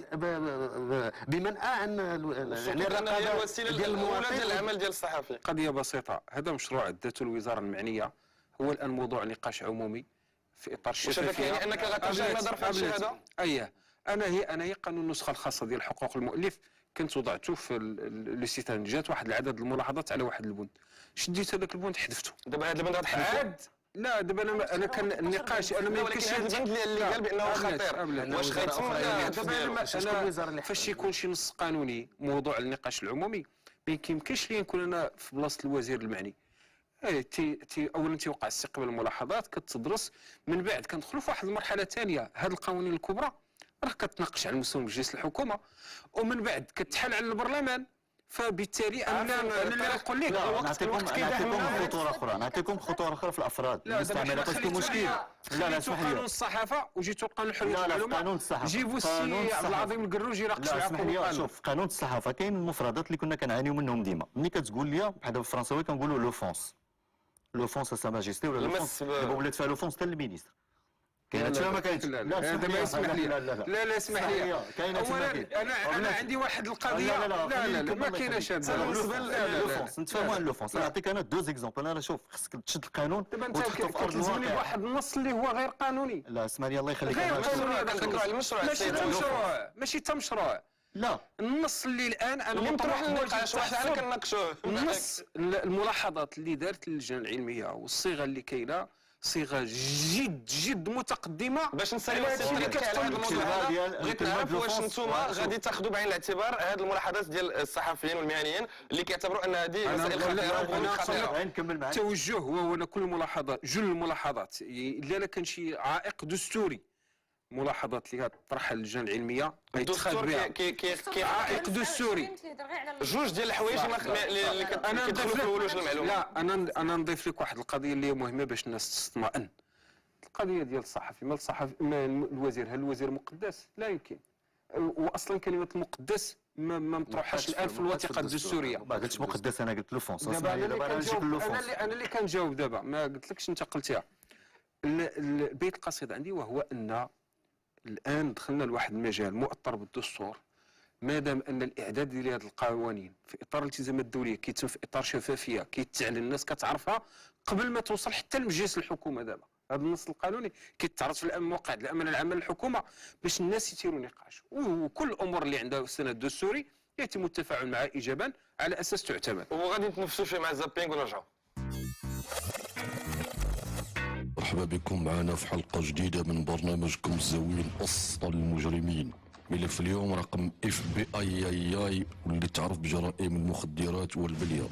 بمنأى عن يعني الرقابه ديال المواطن ديال العمل ديال الصحفي. قضيه بسيطه، هذا مشروع ادته الوزاره المعنيه هو الان موضوع نقاش عمومي في اطار الشفافيه. واش هذا يعني انك غترجع النظر في الشيء هذا؟ اييه انا هي انا هي قانون النسخه الخاصه ديال حقوق المؤلف كنت وضعته في لو سيت، جات واحد العدد الملاحظات على واحد البند، شديت هذاك البند حذفته. دابا هذا البند غتحذفه؟ لا دابا انا انا كان النقاش انا ما يمكنش هذا البند اللي قال بانه خطير واش غيتم دابا فاش يكون شي نص قانوني موضوع النقاش العمومي ما يمكنش لي نكون انا في بلاصه الوزير المعني. تي تي اولا تيوقع استقبال الملاحظات كتدرس، من بعد كندخلوا في واحد المرحله ثانيه، هذه القوانين الكبرى راه كتناقش على مستوى مجلس الحكومه ومن بعد كتحال على البرلمان، فبالتالي انا انا نقول لك نعطيكم نعطيكم خطوره اخرى نعطيكم خطوره اخرى في الافراد المستعمله باسكو مشكل. لا لا اسمح لي، قانون الصحافه وجيتوا قانون حريه المعلومه. قانون الصحافه جيبوا السي عبد العظيم القروجي يناقش معكم. شوف قانون الصحافه كاين المفردات اللي كنا كنعانيو منهم ديما، ملي كتقول لي بحال بالفرنساوي كنقولوا لو فونس لو فونس سا ماجيستي ولا لو فونس دابا ولات فيها لو فونس حتى المينيستر. كاين هادشي ما كاينش. لا هذا ما يسمح لي. لا لا لا اسمح لي. اولا انا انا عندي واحد القضيه. لا لا لا ما كايناش هذا. بالنسبه لو فونس نتفاهموا على لو فونس. نعطيك انا دو زيكزومبل. انا شوف خصك تشد القانون وتحطو في ارض الواقع. لي واحد النص اللي هو غير قانوني. لا اسمع لي الله يخليك. غير قانوني كنهضروا على المشروع. ماشي مشروع ماشي تا مشروع. لا النص اللي الان انا اللي مطروح للنقاش واحد حنا كنناقشوه. النص الملاحظات اللي دارت اللجنه العلميه والصيغه اللي كاينه صيغه جد جد متقدمه باش نساليو السيد على هذا الموضوع هذا. بغيت نعرف واش نتوما غادي تاخذوا بعين الاعتبار هذه الملاحظات ديال الصحفيين والمهنيين اللي كيعتبروا ان هذه مسائل خطيره خطيره. نكمل معاك. التوجه هو ان كل الملاحظات جل الملاحظات الا لا كان شي عائق دستوري، ملاحظات اللي طرحها اللجنه العلميه الدستور كي كي كي عائق دستوري. جوج ديال الحوايج اللي كيدخلوا في الولوج المعلومه. لا انا انا نضيف لك واحد القضيه اللي هي مهمه باش الناس تطمئن. القضيه ديال الصحفي، ما الصحفي ما الوزير، هل الوزير مقدس؟ لا يمكن. واصلا كلمه المقدس ما ما مطروحاش الان في الوثيقه الدستوريه. ما قلتش مقدس، انا قلت لو فونس. دابا انا اللي انا اللي كنجاوب دابا، ما قلتلكش انت قلتيها. البيت القصيد عندي وهو ان الان دخلنا لواحد المجال مؤطر بالدستور، ما دام ان الاعداد ديال هذه القوانين في اطار الالتزامات الدوليه كيتم في اطار شفافيه كيتعلن الناس كتعرفها قبل ما توصل حتى لمجلس الحكومه. دابا هذا النص القانوني كيتعرض في موقع الامانه العامه للحكومه باش الناس يثيروا نقاش، وكل الامور اللي عندها السند الدستوري يتم التفاعل معها ايجابا على اساس تعتمد. وغادي نتنفسوا شويه مع الزابينغ ونرجعوا. مرحبا بكم معنا في حلقة جديدة من برنامجكم الزوين أسطى المجرمين. ملف اليوم رقم اف بي اي اي اي واللي تعرف بجرائم المخدرات والبليه.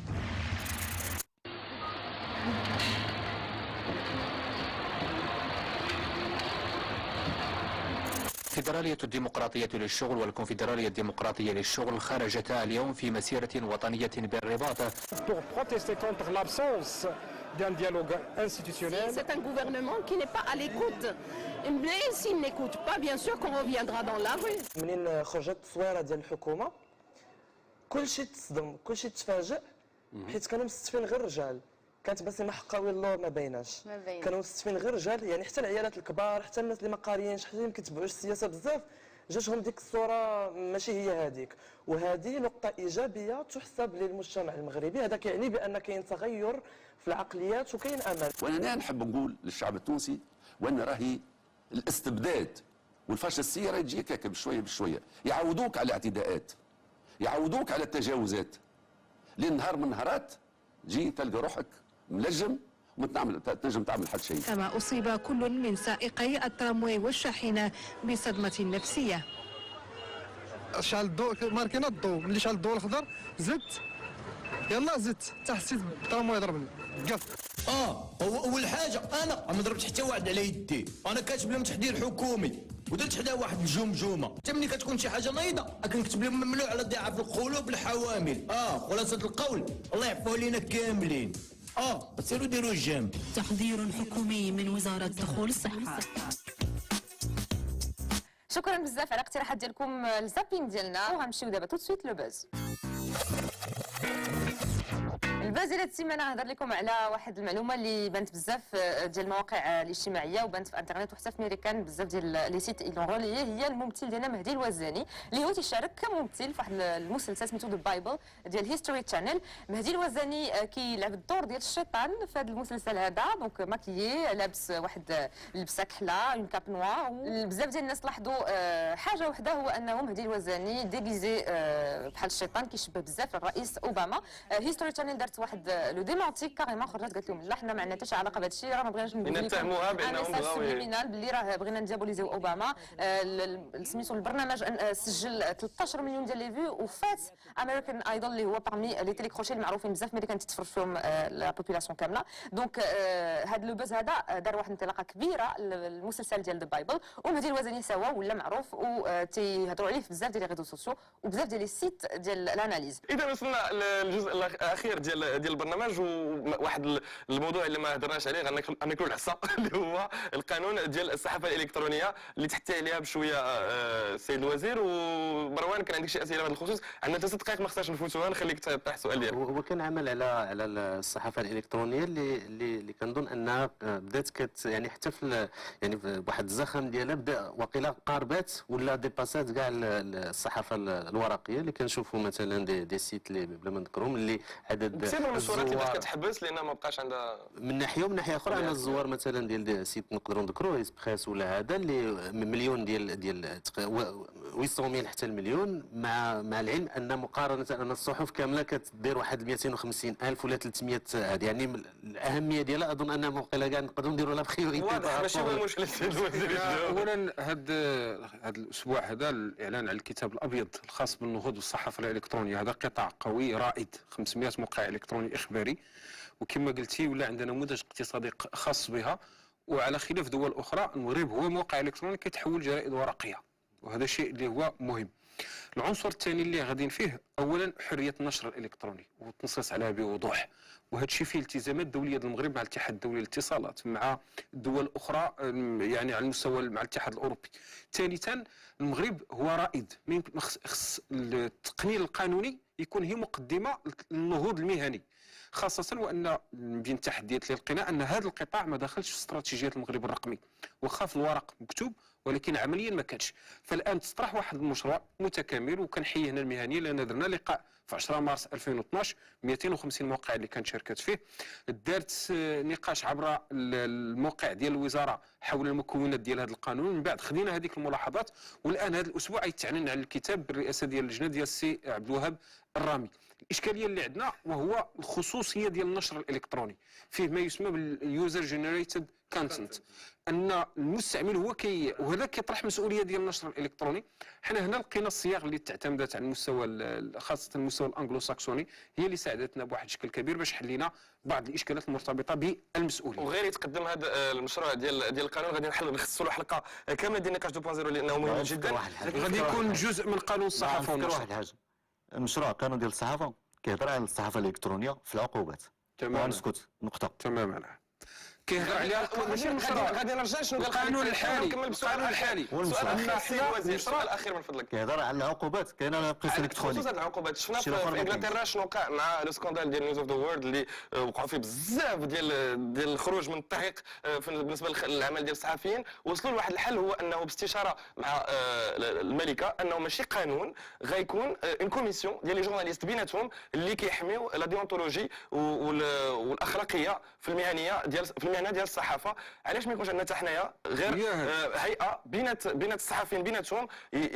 الفيدرالية الديمقراطية للشغل والكونفدرالية الديمقراطية للشغل خرجتا اليوم في مسيرة وطنية بالرباط. Pour protester contre l'absence d'un dialogue institutionnel. C'est un gouvernement qui n'est pas à l'écoute. Mais s'il n'écoute pas, bien sûr qu'on reviendra dans la rue. منين خرجت التصويره ديال الحكومه كلشي تصدم، كلشي تفاجئ، حيت كانوا مستفين غير الرجال. كانت بسمه حقاوي اللور ما بايناش، كانوا مستفين غير الرجال، يعني حتى العيالات الكبار، حتى الناس اللي ما قاريينش، حتى اللي ما كيتبعوش السياسه بزاف، جاتهم ديك الصوره ماشي هي هذيك، وهذه نقطه ايجابيه تحسب للمجتمع المغربي. هذا كيعني بان كاين تغير في العقليات وكاين امل. وانا نحب نقول للشعب التونسي وان راهي الاستبداد والفاشيستيه راه تجي هكاك بشويه بشويه، يعودوك على الاعتداءات، يعودوك على التجاوزات، لان نهار من نهارات تجي تلقى روحك ملجم وما تعمل تنجم تعمل حتى شيء. كما أصيب كل من سائقي الترامواي والشاحنة بصدمة نفسية. شعل الضوء ماركينا الضوء، ملي شعل الضوء الخضر زدت يلا زدت حتى حسيت بالترامواي ضربني قف. اه اول حاجه انا ما ضربت حتى واحد على يدي، انا كاتب لهم تحذير حكومي ودرت حدا واحد الجمجمه، حتى ملي كتكون شي حاجه نايضه كنكتب لهم ممنوع على ضعاف القلوب الحوامل. اه خلاصه القول الله يعفو علينا كاملين. اه سيروا ديروا الجام. تحذير حكومي من وزاره دخول الصحه. شكرا بزاف على الاقتراحات ديالكم الزابين ديالنا، وغنمشيو دابا تو سويت لو باز. الباز ديال هاد السيمانه غنهضر لكم على واحد المعلومه اللي بانت بزاف ديال المواقع الاجتماعيه وبانت في الانترنت وحتى في ميريكان بزاف ديال لي سيت ايلون رولي. هي الممثل ديالنا مهدي الوزاني اللي هو تيشارك كممثل في واحد المسلسل سميتو ذا بايبل ديال هيستوري تشانل. مهدي الوزاني كيلعب الدور ديال الشيطان في هذا المسلسل هذا، دونك ماكيي لابس واحد اللبسه كحله اون كاب نوار. بزاف ديال الناس لاحظوا حاجه وحده، هو انه مهدي الوزاني ديغيزي بحال الشيطان كيشبه بزاف الرئيس اوباما. هيستوري تشانل دارت واحد لو ديمونتي كاريمون، خرجت قالت لهم لا حنا ما عندنا حتى شي علاقه بهذا الشيء، راه ما بغيناش نقول لكم نتهموها بانهم بغاو باللي راه بغينا نديابوليزيو اوباما. سميتو البرنامج سجل ثلاثطاش مليون ديال لي فيو وفات امريكان ايدول اللي هو باغمي لي تيليكروشي المعروفين بزاف ملي كانت تتفرج فيهم لا بوبولاسيون كامله. دونك هذا لو باز هذا دار واحد الانطلاقه كبيره المسلسل ديال ذا بايبل، ومهدي الوزاني سوا ولا معروف وتيهضروا عليه في بزاف ديال لي ريزو سوسيو وبزاف ديال لي سيت ديال الاناليز. اذا وصلنا للجزء الاخير ديال ديال البرنامج، وواحد الموضوع اللي ما هضرناش عليه غناكلوا العصا اللي هو القانون ديال الصحافه الالكترونيه اللي تحتي عليها بشويه السيد الوزير. ومروان كان عندك شي اسئله في هذا الخصوص، عندنا ثلاث دقائق ما خصناش نفوتوها، نخليك تطرح السؤال ديالك. هو كان عمل على على الصحافه الالكترونيه اللي اللي, اللي كنظن انها بدات كت يعني حتى في يعني بواحد الزخم ديالها بدا وقيلا قاربات ولا ديباسات كاع الصحافه الورقيه اللي كنشوفوا مثلا دي, دي سيت اللي بلا ما نذكرهم اللي عدد كثير من المنشورات اللي بدات كتحبس لان ما بقاش عندها من ناحيه ومن ناحيه اخرى. عندنا الزوار مثلا ديال سيت نقدروا نذكروا اسبريس ولا هذا اللي مليون ديال ديال ثمانمائة حتى المليون، مع مع العلم ان مقارنه ان الصحف كامله كتدير واحد مئتين وخمسين ألف ولا ثلاثمائة هذه، يعني الاهميه ديالها اظن انها موقيله كاع نقدروا نديروا لها بريوريتي. واضح ماشي هو المشكل السيد الوزير. اولا هذا هذا الاسبوع هذا الاعلان على الكتاب الابيض الخاص بالنهوض بالصحافه الالكترونيه، هذا قطاع قوي رائد، خمسمائة موقع الكتروني اخباري، وكما قلتي ولا عندنا نموذج اقتصادي خاص بها. وعلى خلاف دول اخرى المغرب هو موقع الكتروني كيتحول جرائد ورقيه، وهذا شيء اللي هو مهم. العنصر الثاني اللي غاديين فيه اولا حريه النشر الالكتروني والتنصيص عليها بوضوح، وهذا الشيء فيه التزامات دوليه المغرب مع الاتحاد الدولي للاتصالات مع الدول الاخرى، يعني على المستوى مع الاتحاد الاوروبي. ثالثا المغرب هو رائد، خص التقنين القانوني يكون هي مقدمه للنهوض المهني، خاصة وأن بين التحديات اللي لقينا أن هذا القطاع ما دخلش في استراتيجية المغرب الرقمي، واخا في الورق مكتوب ولكن عمليا ما كانش. فالآن تطرح واحد المشروع متكامل، وكنحيي هنا المهنيين لأن درنا لقاء في عشرة مارس ألفين واثناش مئتين وخمسين موقع اللي كانت شاركت فيه، دارت نقاش عبر الموقع ديال الوزارة حول المكونات ديال هذا القانون. من بعد خدينا هذيك الملاحظات، والآن هذا الأسبوع يتعلن على الكتاب بالرئاسة ديال اللجنة ديال السي عبد الوهاب الرامي. الاشكاليه اللي عندنا وهو الخصوصيه ديال النشر الالكتروني، فيه ما يسمى باليوزر جينيريتد كونتنت، ان المستعمل هو كي وهذا كيطرح مسؤوليه ديال النشر الالكتروني. حنا هنا لقينا الصياغ اللي تعتمدت على المستوى خاصه المستوى الانجلو ساكسوني هي اللي ساعدتنا بواحد الشكل كبير باش حلينا بعض الاشكالات المرتبطه بالمسؤوليه. وغير يتقدم هذا المشروع ديال ديال القانون غادي نحل نخصصوا له حلقه كامله ديال نقاش اثنين صفر لانه مهم جدا. غادي يكون جزء من قانون الصحافه والنشر. واحد الحاجه، المشروع القانون ديال الصحافه كيهضر على الصحافه الالكترونيه في العقوبات. تماما. نسكت نقطه. تماما. كيهضر عليها ماشي المشروع. غادي نرجع شنو قال القانون الحالي. نكمل بالسؤال الحالي. السؤال الاخير الوزير، السؤال الاخير من فضلك. كيهضر على العقوبات، كاينه القيس الالكتروني. خصوصا العقوبات، شفنا في انجلترا شنو وقع مع لو سكوندال ديال نيوز اوف ذا وورلد اللي وقعوا فيه بزاف ديال ديال الخروج من التحقيق بالنسبه للعمل ديال الصحفيين. وصلوا لواحد الحل هو انه باستشاره مع الملكه انه ماشي قانون، غيكون اون كوميسيون ديال لي جورناليست بيناتهم اللي كيحميو لا ديونتولوجي والاخلاقيه في المهنيه ديال في المهنه ديال الصحافه. علاش ما يكونش عندنا حتى حنايا غير هيئه بينات بينات الصحفيين بيناتهم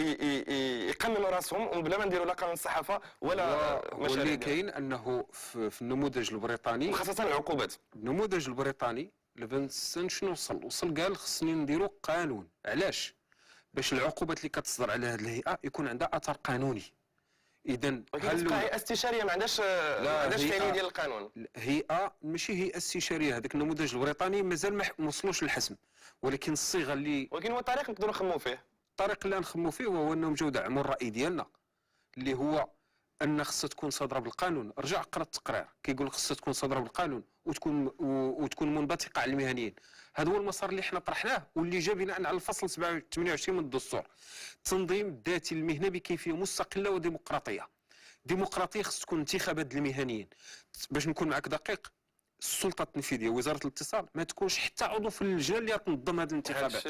يقننوا راسهم بلا ما نديروا لا قانون الصحافه ولا مشاريع. واللي كاين انه في النموذج البريطاني وخاصه العقوبات، النموذج البريطاني لفنسن شنو وصل؟ وصل قال خصني نديروا قانون. علاش؟ باش العقوبات اللي كتصدر على هذه الهيئه يكون عندها اثر قانوني. اذا هل تبقى هيئه استشاريه ما عندهاش ما عندهاش فعاليه ديال القانون؟ هيئه ماشي هيئه استشاريه، هذاك النموذج البريطاني مازال ما وصلوش للحسم، ولكن الصيغه اللي ولكن هو طريق نقدروا نخموا فيه. الطريق اللي نخموا فيه هو انهم جاو دعموا الراي ديالنا اللي هو ان خصها تكون صادره بالقانون. رجع قرا التقرير كيقول خصها تكون صادره بالقانون وتكون وتكون منبثقه على المهنيين. هذا هو المسار اللي حنا طرحناه واللي جا بناء على الفصل ثمانية وعشرين من الدستور. التنظيم الذاتي للمهنه بكيفيه مستقله وديمقراطيه. ديمقراطيه خص تكون انتخابات المهنيين. باش نكون معك دقيق، السلطه التنفيذيه وزاره الاتصال ما تكونش حتى عضو في اللجنه اللي تنظم هذه الانتخابات.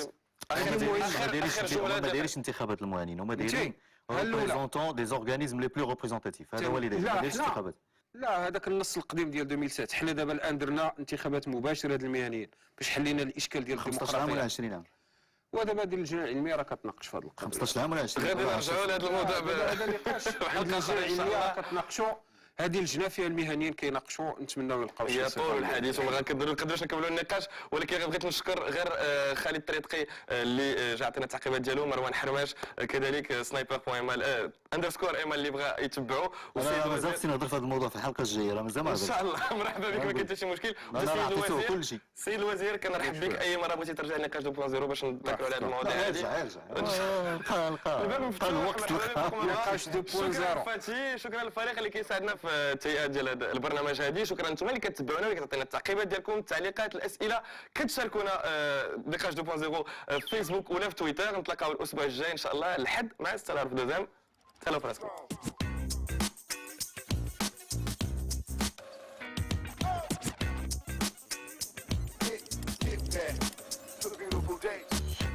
ما دايرينش انتخابات المهنيين، هما دايرين ريبريزونطون دي زورغانيزم لي بلو ريبريزونتاتيف. هذا هو اللي داير، ما دايرش انتخابات. لا، هذاك النص القديم ديال ألفين وسبعة. حنا دابا الان درنا انتخابات مباشره للمهنيين باش حلينا الاشكال ديال الديمقراطيه. خمسطاش عام ولا عشرين عام؟ ودابا هذه اللجنه العلميه راه كتناقش في هذا القضيه. خمسطاش عام ولا عشرين؟ غادي نرجعوا لهذا الموضوع. هذا نقاش. اللجنه العلميه راه كتناقشوا هذه اللجنه فيها المهنيين كيناقشوا، نتمناو يلقاو شي يا طول الحديث وما غنقدروا نقدروش نكملوا النقاش. ولكن بغيت نشكر غير خالد الطريقي اللي جا عطينا التعقيبات ديالو، مروان حرواش كذلك سنايبر بوين مال اندرسكور ايمال اللي بغى يتبعوا. انا مازال خصني نهضر في هذا الموضوع في الحلقه الجايه، راه مازال ما ان شاء الله. مرحبا بك، ما كاين حتى شي مشكل. السيد الوزير كل شيء. السيد الوزير كنرحب بك اي مره بغيتي ترجع لنقاش اثنين صفر باش نذكروا على هذه المواضيع هذه. ارجع ارجع نلقى نلقى الباب مفتوح. الوقت نقاش اثنين صفر. شكرا فاتي، شكرا للفريق اللي كيساعدنا في التهيئه ديال هذا البرنامج هذه. شكرا انتم اللي كتبعونا واللي كتعطينا التعقيبات ديالكم، التعليقات، الاسئله. كتشاركونا نقاش اثنين صفر في فيسبوك ولا في تويتر. نتلاقاو الاسبوع الجاي ان شاء الله. الحد مع السلامه في دوزام. تهلاو في راسكم.